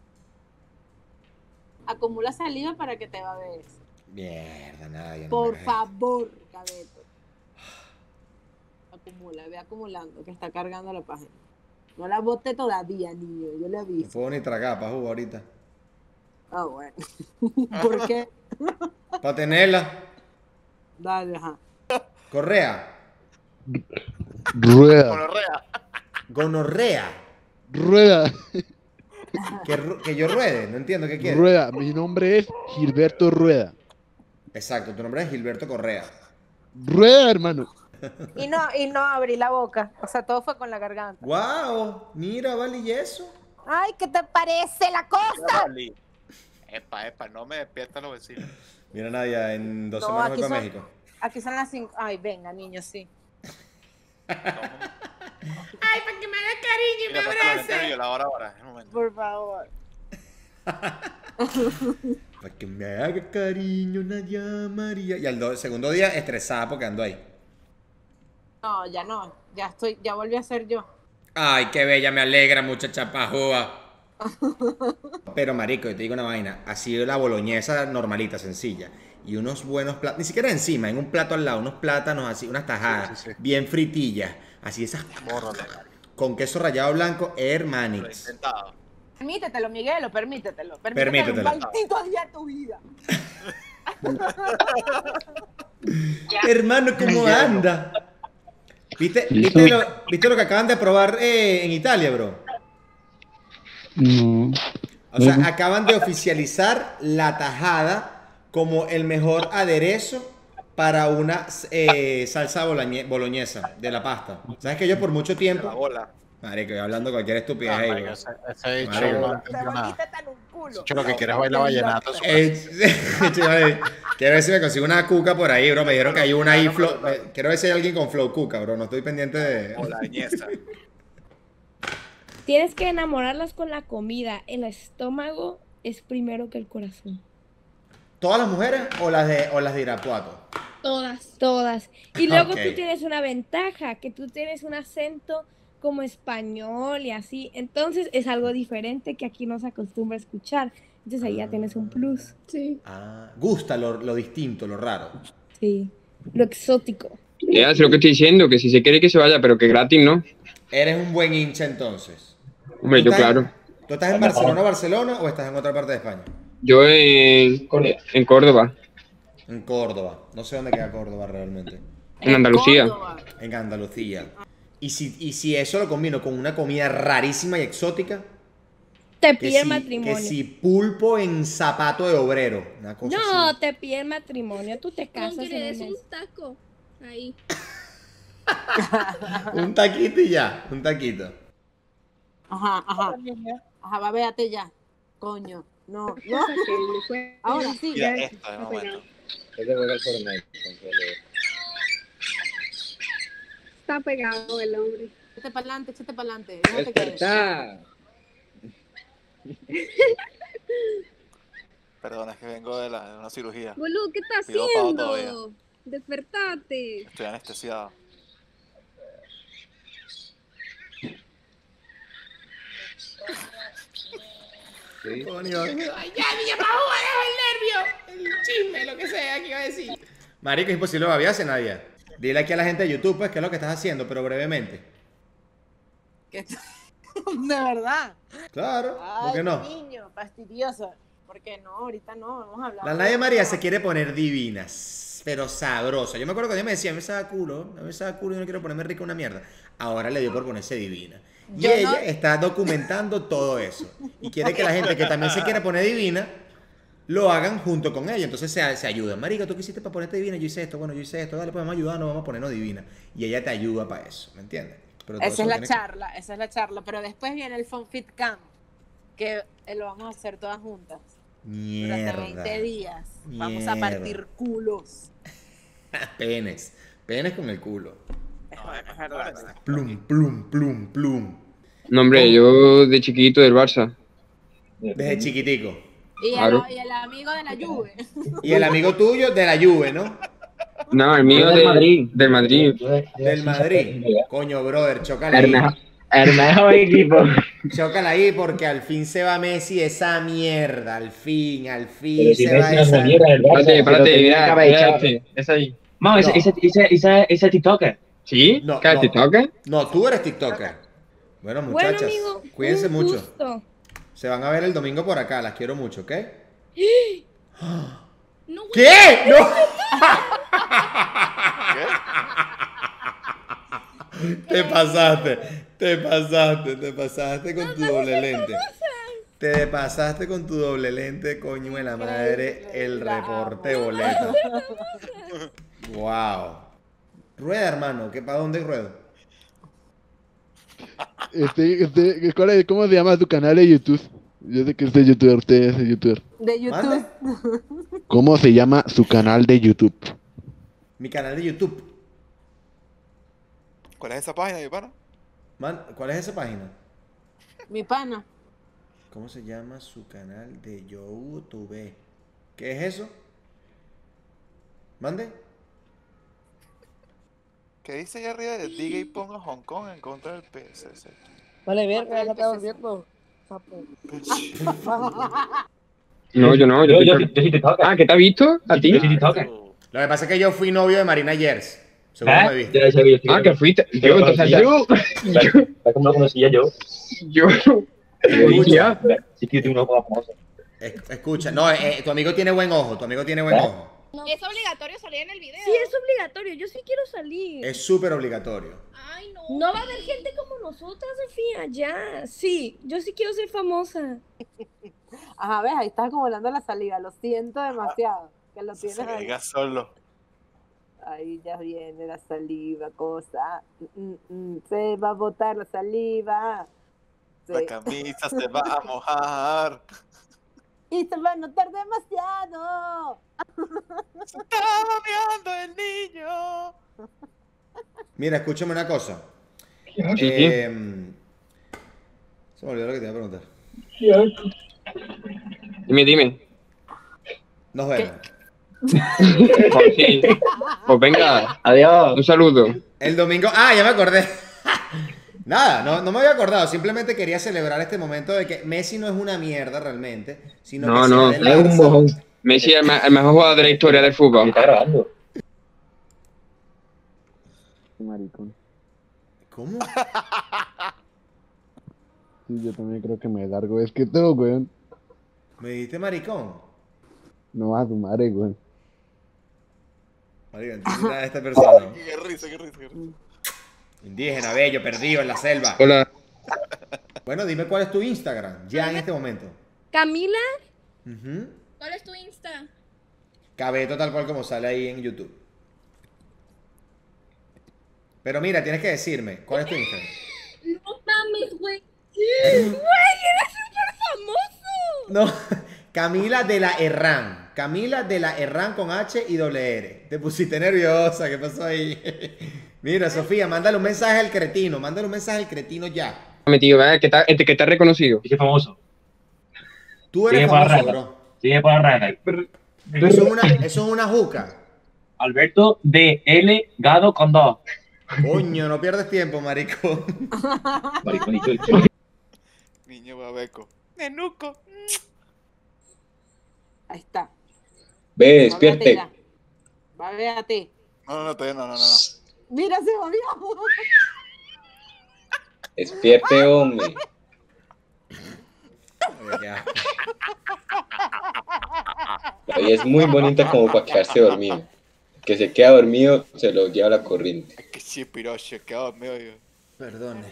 Speaker 5: Acumula saliva para que te va a ver eso.
Speaker 1: Mierda, nada, ya no
Speaker 5: Por
Speaker 1: me hagas
Speaker 5: favor, Cabeto. Acumula, ve acumulando, que está cargando la página. No la bote todavía, niño, yo le
Speaker 1: esto. No
Speaker 5: aviso.
Speaker 1: puedo ni tragar para jugar ahorita.
Speaker 5: Ah, bueno. ¿Por qué?
Speaker 1: Para tenerla.
Speaker 5: Dale, ajá.
Speaker 1: Correa.
Speaker 17: Rueda.
Speaker 1: Gonorrea.
Speaker 17: Rueda.
Speaker 1: Que, ru- que yo ruede, no entiendo qué quieres.
Speaker 17: Rueda. Mi nombre es Gilberto Rueda.
Speaker 1: Exacto, tu nombre es Gilberto Correa.
Speaker 17: Rueda, hermano.
Speaker 5: Y no, y no abrí la boca. O sea, todo fue con la garganta.
Speaker 1: ¡Wow! Mira, vale, ¿y eso?
Speaker 5: Ay, ¿qué te parece la cosa?
Speaker 3: Dale. Epa, epa, no me despiertan los vecinos.
Speaker 1: Mira, Nadia, en dos
Speaker 5: No,
Speaker 1: semanas voy
Speaker 5: aquí
Speaker 1: para
Speaker 5: son-
Speaker 1: México.
Speaker 5: Aquí son las cinco. Ay, venga, niño, sí.
Speaker 12: Ay, para que me haga cariño y me
Speaker 3: Mira, pasa la ventana y
Speaker 12: abrace.
Speaker 3: yo la hora ahora, en un momento.
Speaker 5: Por favor.
Speaker 1: Para que me haga cariño, Nadia María. Y al do- segundo día, estresada porque ando ahí.
Speaker 5: No, ya no. Ya estoy, ya volví a ser yo.
Speaker 1: Ay, qué bella, me alegra, muchacha pajúa. Pero, marico, yo te digo una vaina. Ha sido la boloñesa normalita, sencilla. y unos buenos plátanos, ni siquiera encima, en un plato al lado, unos plátanos así, unas tajadas,
Speaker 3: Sí, sí, sí.
Speaker 1: bien fritillas, así esas,
Speaker 3: Bórralo.
Speaker 1: con queso rallado blanco,
Speaker 3: Lo he
Speaker 1: hermanix.
Speaker 3: intentado.
Speaker 5: Permítetelo, Miguelo, permítetelo.
Speaker 1: Permítetelo.
Speaker 5: Un maldito día de tu vida.
Speaker 1: Hermano, ¿cómo anda? ¿Viste, viste, lo, ¿Viste lo que acaban de probar eh, en Italia, bro?
Speaker 17: No.
Speaker 1: O sea,
Speaker 17: Ujú.
Speaker 1: acaban de oficializar la tajada como el mejor aderezo para una eh, salsa boloñe- boloñesa de la pasta. ¿Sabes que yo por mucho
Speaker 3: La
Speaker 1: tiempo...
Speaker 3: bola.
Speaker 1: Marico, yo hablando cualquier estupidez ahí,
Speaker 4: Marico,
Speaker 1: bro.
Speaker 4: ese, ese bicho
Speaker 1: Marico.
Speaker 4: no
Speaker 5: Te
Speaker 4: entendió
Speaker 5: voy a
Speaker 4: nada.
Speaker 5: quitar un culo.
Speaker 4: Ese bicho lo que quiere es bailar vallenato. su
Speaker 1: Eh, chaval, quiero ver si me consigo una cuca por ahí, bro. Me dijeron que hay una ahí. Flow, eh, quiero ver si hay alguien con flow cuca, bro. No estoy pendiente de...
Speaker 3: Bolañesa.
Speaker 10: Tienes que enamorarlas con la comida. El estómago es primero que el corazón.
Speaker 1: ¿Todas las mujeres o las de, o las de Irapuato?
Speaker 10: Todas. Todas. Y luego
Speaker 1: Ok.
Speaker 10: tú tienes una ventaja, que tú tienes un acento como español y así. Entonces es algo diferente que aquí no se acostumbra a escuchar. Entonces ahí ya tienes un plus.
Speaker 6: Sí.
Speaker 1: Ah, gusta lo, lo distinto, lo raro.
Speaker 10: Sí. Lo exótico.
Speaker 15: Ya, es lo que estoy diciendo, que si se quiere que se vaya, pero que gratis no.
Speaker 1: Eres un buen hincha entonces.
Speaker 15: Hombre,
Speaker 1: ¿Tú
Speaker 15: yo
Speaker 1: estás-
Speaker 15: claro.
Speaker 1: ¿Tú estás en Barcelona, Barcelona o estás en otra parte de España?
Speaker 15: Yo en, en Córdoba,
Speaker 1: En Córdoba. No sé dónde queda Córdoba realmente.
Speaker 15: en Andalucía.
Speaker 1: En Andalucía. Y si, y si eso lo combino con una comida rarísima y exótica,
Speaker 10: Te
Speaker 1: que
Speaker 10: pide
Speaker 1: si,
Speaker 10: matrimonio.
Speaker 1: que si pulpo en zapato de obrero. Una cosa
Speaker 10: No,
Speaker 1: así.
Speaker 10: te pide matrimonio. Tú te
Speaker 6: Con
Speaker 10: casas
Speaker 6: que le
Speaker 10: en
Speaker 6: des
Speaker 10: un
Speaker 6: un
Speaker 10: mes.
Speaker 6: taco. Ahí.
Speaker 1: Un taquito y ya. Un taquito.
Speaker 5: Ajá, ajá. Ajá, va, véate ya. Coño. No, no. Ahora sí.
Speaker 3: Mira esto de momento.
Speaker 6: Está pegado el hombre.
Speaker 5: Échate para adelante, échate para adelante. No te quedes.
Speaker 3: Perdona, es que vengo de, la, de una cirugía.
Speaker 6: Boludo, ¿qué estás
Speaker 3: Pido pago
Speaker 6: haciendo?
Speaker 3: todavía.
Speaker 6: Despertate.
Speaker 3: Estoy anestesiado.
Speaker 1: Coño.
Speaker 12: Ay, ya, Villa Pajúa, deja el nervio. El chisme, lo que sea que iba a decir.
Speaker 1: Marico, es imposible babiarse, Nadia. Dile aquí a la gente de YouTube, pues, qué es lo que estás haciendo, pero brevemente.
Speaker 5: ¿Qué? De verdad.
Speaker 1: Claro, ¿por
Speaker 5: Ay,
Speaker 1: qué no?
Speaker 5: niño, fastidioso. ¿Por qué no? Ahorita no, vamos a hablar.
Speaker 1: La Nadia María se quiere poner divinas, pero sabrosa. Yo me acuerdo que ella me decía, me saca culo, me saca culo y no quiero ponerme rica una mierda. Ahora le dio por ponerse divina. Y
Speaker 5: Yo
Speaker 1: ella
Speaker 5: no-
Speaker 1: está documentando todo eso. Y quiere que la gente que también se quiere poner divina, lo hagan junto con ella. Entonces se, se ayudan. Marica, ¿tú qué hiciste para ponerte divina? Yo hice esto, bueno, yo hice esto. Dale, pues vamos a ayudarnos, vamos a ponernos divina. Y ella te ayuda para eso, ¿me entiendes? Pero todo
Speaker 5: Esa
Speaker 1: eso
Speaker 5: es
Speaker 1: lo
Speaker 5: la
Speaker 1: tienes que-
Speaker 5: charla, esa es la charla. Pero después viene el Fun Fit Camp, que eh, lo vamos a hacer todas juntas. Durante
Speaker 1: Mierda.
Speaker 5: veinte días. Vamos a
Speaker 1: Mierda.
Speaker 5: partir culos.
Speaker 1: Penes. Penes con el culo.
Speaker 3: No, es verdad.
Speaker 1: Plum, plum, plum, plum.
Speaker 15: No, hombre, yo de chiquito del Barça.
Speaker 1: Desde chiquitico.
Speaker 5: Y el,
Speaker 15: Claro.
Speaker 5: y el amigo de la Juve.
Speaker 1: Y el amigo tuyo de la Juve, ¿no?
Speaker 15: No, el mío
Speaker 13: Del
Speaker 15: de-
Speaker 13: Madrid.
Speaker 15: Del Madrid.
Speaker 1: Del Madrid. Coño, brother, chócala
Speaker 13: El
Speaker 1: ahí.
Speaker 13: mejor, el mejor equipo.
Speaker 1: Chócala ahí porque al fin se va Messi esa mierda. Al fin, al fin
Speaker 11: Pero si
Speaker 1: se
Speaker 11: Messi
Speaker 1: va
Speaker 11: no es
Speaker 1: esa
Speaker 11: una mierda del Barça.
Speaker 15: Espérate, espérate,
Speaker 13: tenía que
Speaker 15: mira,
Speaker 13: haber
Speaker 15: mira
Speaker 13: echado.
Speaker 15: este. Es ahí.
Speaker 13: Vamos, ese,
Speaker 1: No.
Speaker 13: ese, ese, ese, ese TikToker.
Speaker 15: ¿Sí?
Speaker 1: No,
Speaker 15: ¿Qué es
Speaker 1: no.
Speaker 15: TikToker?
Speaker 1: No, tú eres TikToker. Bueno,
Speaker 10: Bueno,
Speaker 1: muchachas,
Speaker 10: amigo,
Speaker 1: cuídense
Speaker 10: un
Speaker 1: mucho.
Speaker 10: gusto.
Speaker 1: Se van a ver el domingo por acá. Las quiero mucho, ¿ok?
Speaker 6: No, güey.
Speaker 1: ¿Qué? ¡No! Te pasaste, te pasaste, te pasaste con tu doble lente. Te pasaste con tu doble lente, coño de la madre, el reporte boleta. Wow. Rueda, hermano, ¿qué para dónde ruedo?
Speaker 17: Este, este, ¿cuál es- ¿cómo se llama tu canal de YouTube? Yo sé que este youtuber, usted es youtuber.
Speaker 5: De YouTube.
Speaker 17: ¿Cómo se llama su canal de YouTube?
Speaker 1: Mi canal de YouTube.
Speaker 3: ¿Cuál es esa página, mi pana?
Speaker 1: Man, ¿cuál es esa página?
Speaker 5: Mi pana.
Speaker 1: ¿Cómo se llama su canal de YouTube? ¿Qué es eso? ¿Mande?
Speaker 3: ¿Qué dice ahí arriba de Diga y ponga Hong Kong en contra del P S C?
Speaker 5: Vale, verga, ya está durmiendo.
Speaker 15: No, yo no.
Speaker 11: Yo,
Speaker 15: Yo,
Speaker 11: yo,
Speaker 15: soy-
Speaker 11: sí- yo sí te toca.
Speaker 15: Ah, ¿que te ha visto? ¿A ti?
Speaker 11: Yo sí te toca.
Speaker 1: Lo que pasa es que yo fui novio de Marina Yers. Seguro
Speaker 11: ¿Eh?
Speaker 1: me viste.
Speaker 11: Ya sabía, yo
Speaker 15: Ah, que fuiste.
Speaker 11: Yo
Speaker 15: Yo,
Speaker 11: lo
Speaker 15: entonces
Speaker 11: conocía.
Speaker 15: yo. yo
Speaker 11: ¿Sabes cómo lo conocía yo?
Speaker 15: yo.
Speaker 1: Escucha,
Speaker 11: Sí, que yo tengo una cosa famosa.
Speaker 1: es- escucha. No, eh, tu amigo tiene buen ojo. Tu amigo tiene buen
Speaker 11: ¿Eh?
Speaker 1: ojo.
Speaker 18: Es obligatorio salir en el video.
Speaker 10: Sí, es obligatorio. Yo sí quiero salir.
Speaker 1: Es súper obligatorio.
Speaker 18: Ay, no.
Speaker 10: No va a haber gente como nosotras, Sofía, ya. Sí, yo sí quiero ser famosa.
Speaker 5: Ajá, ves, ahí estás acumulando la saliva. Lo siento demasiado. Que lo tienes
Speaker 3: Se
Speaker 5: ahí.
Speaker 3: diga solo.
Speaker 5: Ahí ya viene la saliva, cosa. Mm, mm, se va a botar la saliva.
Speaker 3: La
Speaker 5: Sí.
Speaker 3: camisa se va a mojar.
Speaker 5: Y se va a notar demasiado.
Speaker 3: Se estaba mirando el niño.
Speaker 1: Mira, escúchame una cosa.
Speaker 15: Sí,
Speaker 1: Eh, se me olvidó lo que te iba a preguntar.
Speaker 15: Dime, dime.
Speaker 1: Nos vemos.
Speaker 15: Pues sí. Pues venga.
Speaker 11: Adiós.
Speaker 15: Un saludo.
Speaker 1: El domingo. Ah, ya me acordé. Nada, no, no me había acordado. Simplemente quería celebrar este momento de que Messi no es una mierda realmente, sino
Speaker 15: No,
Speaker 1: que
Speaker 15: no.
Speaker 1: sea del
Speaker 11: Es un
Speaker 1: Barça.
Speaker 11: mojón.
Speaker 15: Messi es el, me- el mejor jugador de la historia del fútbol.
Speaker 11: Está grabando.
Speaker 17: Maricón.
Speaker 1: ¿Cómo?
Speaker 17: Sí, yo también creo que me largo. Es que tú, weón.
Speaker 1: ¿Me dijiste maricón?
Speaker 17: No a tu madre, weón.
Speaker 1: Marica, entiendo a esta persona.
Speaker 3: Qué risa, qué risa, qué risa.
Speaker 1: Indígena, bello, perdido en la selva.
Speaker 15: Hola.
Speaker 1: Bueno, dime cuál es tu Instagram, ya en este momento.
Speaker 10: Camila,
Speaker 1: Ujú.
Speaker 18: ¿Cuál es tu Insta?
Speaker 1: Cabeto tal cual como sale ahí en YouTube. Pero mira, tienes que decirme, ¿cuál es tu Instagram?
Speaker 18: No mames, güey.
Speaker 10: güey, eres súper famoso.
Speaker 1: No, Camila de la Herrán. Camila de la Herrán con H y doble R. Te pusiste nerviosa, ¿qué pasó ahí? Mira, Sofía, mándale un mensaje al cretino, mándale un mensaje al cretino ya.
Speaker 15: Metido, ¿verdad? Que está, que está reconocido.
Speaker 11: Ese famoso.
Speaker 1: Tú eres
Speaker 11: Sigue por la
Speaker 1: famoso,
Speaker 11: raya.
Speaker 1: bro.
Speaker 11: Sigue por la raya.
Speaker 1: Eso es una, eso es una juca.
Speaker 11: Alberto de L Gado con dos.
Speaker 1: Coño, no pierdes tiempo, marico.
Speaker 11: Mariconito.
Speaker 3: Niño babeco. Nenuco.
Speaker 5: Ahí está.
Speaker 9: Ve,
Speaker 5: Va a
Speaker 9: despierte.
Speaker 5: verte ya. Va a ver a ti.
Speaker 3: No, no, no, todavía no, no, no. no.
Speaker 5: Mira, se volvió.
Speaker 9: Despierte, hombre.
Speaker 1: Oye, qué asco.
Speaker 9: La vida es muy bonita como para quedarse dormido. El que se queda dormido se lo lleva la corriente.
Speaker 3: Que sí, piroche, quedó medio.
Speaker 1: Perdone.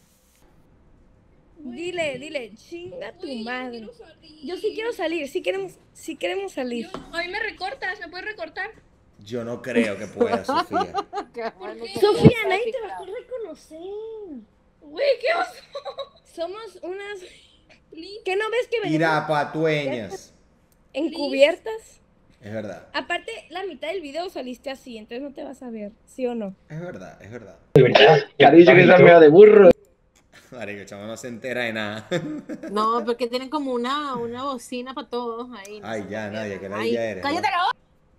Speaker 10: Dile, dile, chinga tu madre. Yo sí quiero salir, sí queremos, sí queremos salir.
Speaker 18: A mí me recortas, ¿me puedes recortar?
Speaker 1: Yo no creo que pueda, Sofía.
Speaker 5: Qué bueno que
Speaker 10: Sofía,
Speaker 5: te
Speaker 10: nadie te
Speaker 5: picado.
Speaker 10: va a reconocer.
Speaker 18: Güey, ¿qué oso?
Speaker 10: Somos unas... ¿Qué no ves que venimos
Speaker 1: Irapatueñas.
Speaker 10: encubiertas?
Speaker 1: Es verdad,
Speaker 10: Aparte, la mitad del video saliste así, entonces no te vas a ver, ¿sí o no?
Speaker 1: es verdad, es verdad.
Speaker 11: Ya dicho que está medio de burro.
Speaker 1: Marico, el chamo no se entera de nada.
Speaker 5: No, porque tienen como una, una bocina para todos ahí. no
Speaker 1: Ay,
Speaker 5: se
Speaker 1: ya,
Speaker 5: me
Speaker 1: Nadia,
Speaker 5: pierdan.
Speaker 1: que
Speaker 5: Ay,
Speaker 1: ladilla eres.
Speaker 5: ¡Cállate la boca!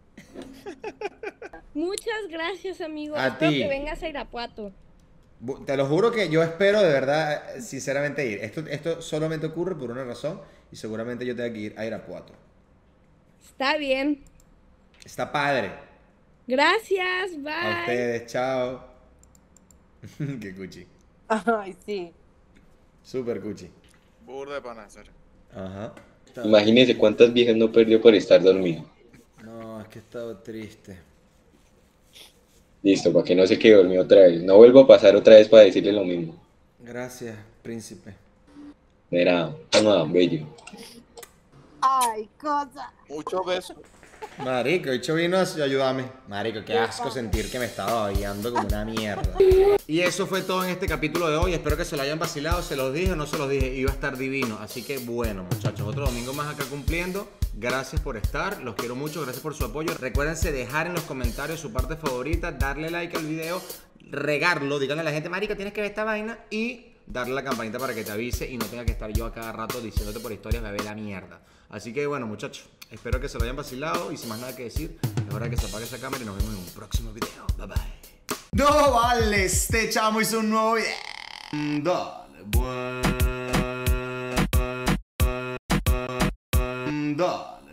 Speaker 10: Muchas gracias, amigo.
Speaker 1: A
Speaker 10: Espero
Speaker 1: ti.
Speaker 10: que vengas a Irapuato.
Speaker 1: Bu- Te lo juro que yo espero de verdad, sinceramente, ir. Esto, esto solamente ocurre por una razón y seguramente yo tengo que ir a Irapuato.
Speaker 10: Está bien.
Speaker 1: Está padre.
Speaker 10: Gracias,
Speaker 1: A
Speaker 10: bye.
Speaker 1: ustedes, chao. Qué cuchi.
Speaker 5: Ay, sí.
Speaker 1: Súper cuchi.
Speaker 3: Burda de pana, en serio.
Speaker 1: Ajá.
Speaker 9: Imagínense cuántas viejas no perdió por estar dormido.
Speaker 1: No, es que he estado triste.
Speaker 9: Listo, para que no se quede dormido otra vez. No vuelvo a pasar otra vez para decirle lo mismo.
Speaker 1: Gracias, príncipe.
Speaker 9: De nada, toma, bello.
Speaker 5: Ay, cosa.
Speaker 3: Muchos besos.
Speaker 1: Marico, el hecho vino a ayudarme. Marico, qué asco sentir que me estaba guiando como una mierda. Y eso fue todo en este capítulo de hoy. Espero que se lo hayan vacilado. Se los dije o no se los dije. Iba a estar divino. Así que bueno, muchachos, otro domingo más acá cumpliendo. Gracias por estar. Los quiero mucho. Gracias por su apoyo. Recuérdense dejar en los comentarios su parte favorita. Darle like al video. Regarlo. Díganle a la gente, marico, tienes que ver esta vaina. Y darle a la campanita para que te avise y no tenga que estar yo a cada rato diciéndote por historias, bebé la mierda. Así que bueno, muchachos, espero que se lo hayan vacilado y sin más nada que decir, es hora que se apague esa cámara y nos vemos en un próximo video. Bye bye. No vale, este chamo hizo un nuevo video. Dale, bueno. dos.